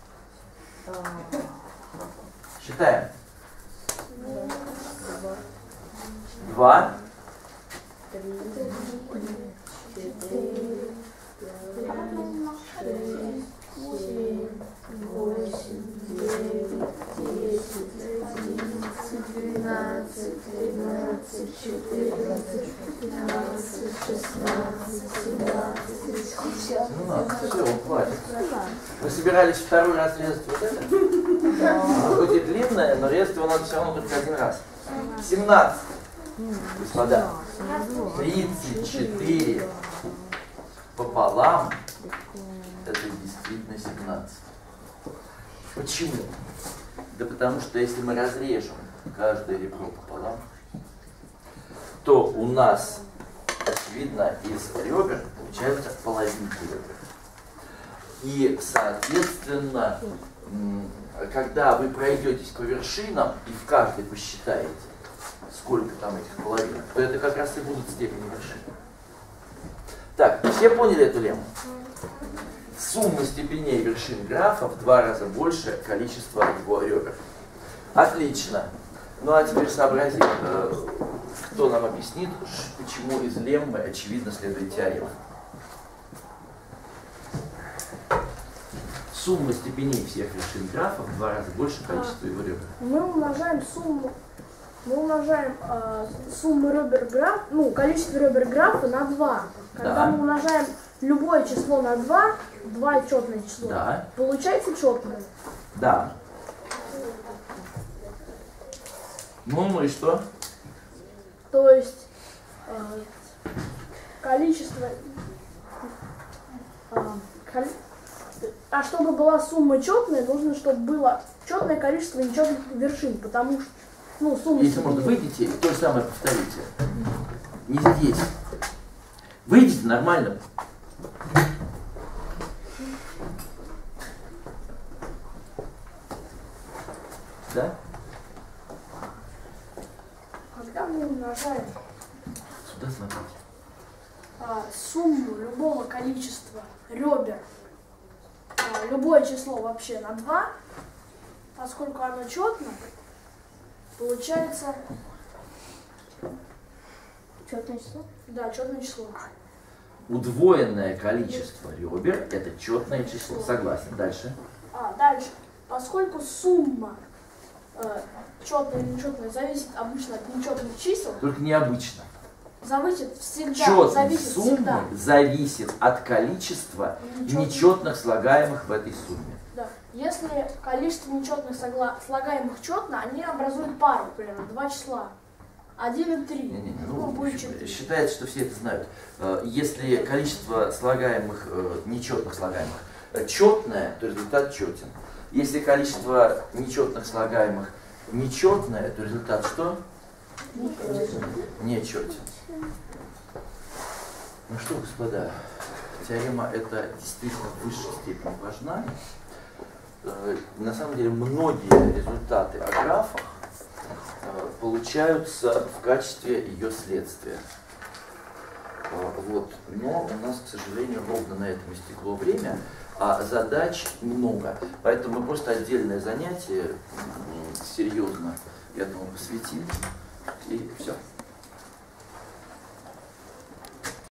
Speaker 1: Считаем. 2.
Speaker 8: 3, 4, 5, 6, 7, 8, 9, 10, 11, 12, 13, 14, 15, 16, 17, 18.
Speaker 1: Все, хватит. Вы собирались второй раз резать вот это? Хоть и длинное, но резать его надо все равно только 1 раз. 17. Господа, 34 пополам это действительно 17. Почему? Да потому что если мы разрежем каждое ребро пополам, то у нас, очевидно, из ребер получаются половинки ребер. И, соответственно, когда вы пройдетесь по вершинам и в каждой посчитаете, сколько там этих половинок, то это как раз и будут степени вершин. Так, все поняли эту лемму? Сумма степеней вершин графа в 2 раза больше количества его ребер. Отлично. Ну а теперь сообразим, кто нам объяснит, почему из леммы очевидно следует теорема. Сумма степеней всех вершин графа в 2 раза больше количества его ребер.
Speaker 8: Мы умножаем сумму ребер графа, ну, количество ребер графа на 2. Когда
Speaker 1: Да.
Speaker 8: мы умножаем любое число на 2, 2 четное число,
Speaker 1: Да.
Speaker 8: получается четное.
Speaker 1: Да. Ну и что?
Speaker 8: То есть количество... А чтобы была сумма четная, нужно, чтобы было четное количество нечетных вершин, потому что, ну, сумма...
Speaker 1: Если можно, выйдите и то же самое повторите. Не здесь. Выйдите нормально. Да?
Speaker 8: Когда мы умножаем
Speaker 1: Сюда смотрите.
Speaker 8: сумму любого количества ребер, любое число вообще на 2, поскольку оно четно, получается
Speaker 2: Четное число?
Speaker 8: да, четное число.
Speaker 1: Удвоенное количество ребер – это четное число. Согласен. Дальше.
Speaker 8: Дальше. Поскольку сумма четная или нечетная зависит обычно от нечетных чисел,
Speaker 1: Только необычно.
Speaker 8: зависит всегда,
Speaker 1: Четность
Speaker 8: зависит
Speaker 1: суммы
Speaker 8: всегда.
Speaker 1: зависит от количества нечетных слагаемых в этой сумме.
Speaker 8: Да. Если количество нечетных слагаемых четно, они образуют пару, примерно, 2 числа. 1 и 3.
Speaker 1: Не-не-не,
Speaker 8: Ну, будет 4.
Speaker 1: считается, что все это знают. Если количество слагаемых, нечетных слагаемых четное, то результат четен. Если количество нечетных слагаемых нечетное, то результат что? Нечетен. Ну что, господа, теорема эта действительно в высшей степени важна. На самом деле многие результаты о графах получаются в качестве ее следствия. Вот. Но у нас, к сожалению, ровно на этом истекло время, а задач много. Поэтому мы просто отдельное занятие серьезно этому посвятим. И все.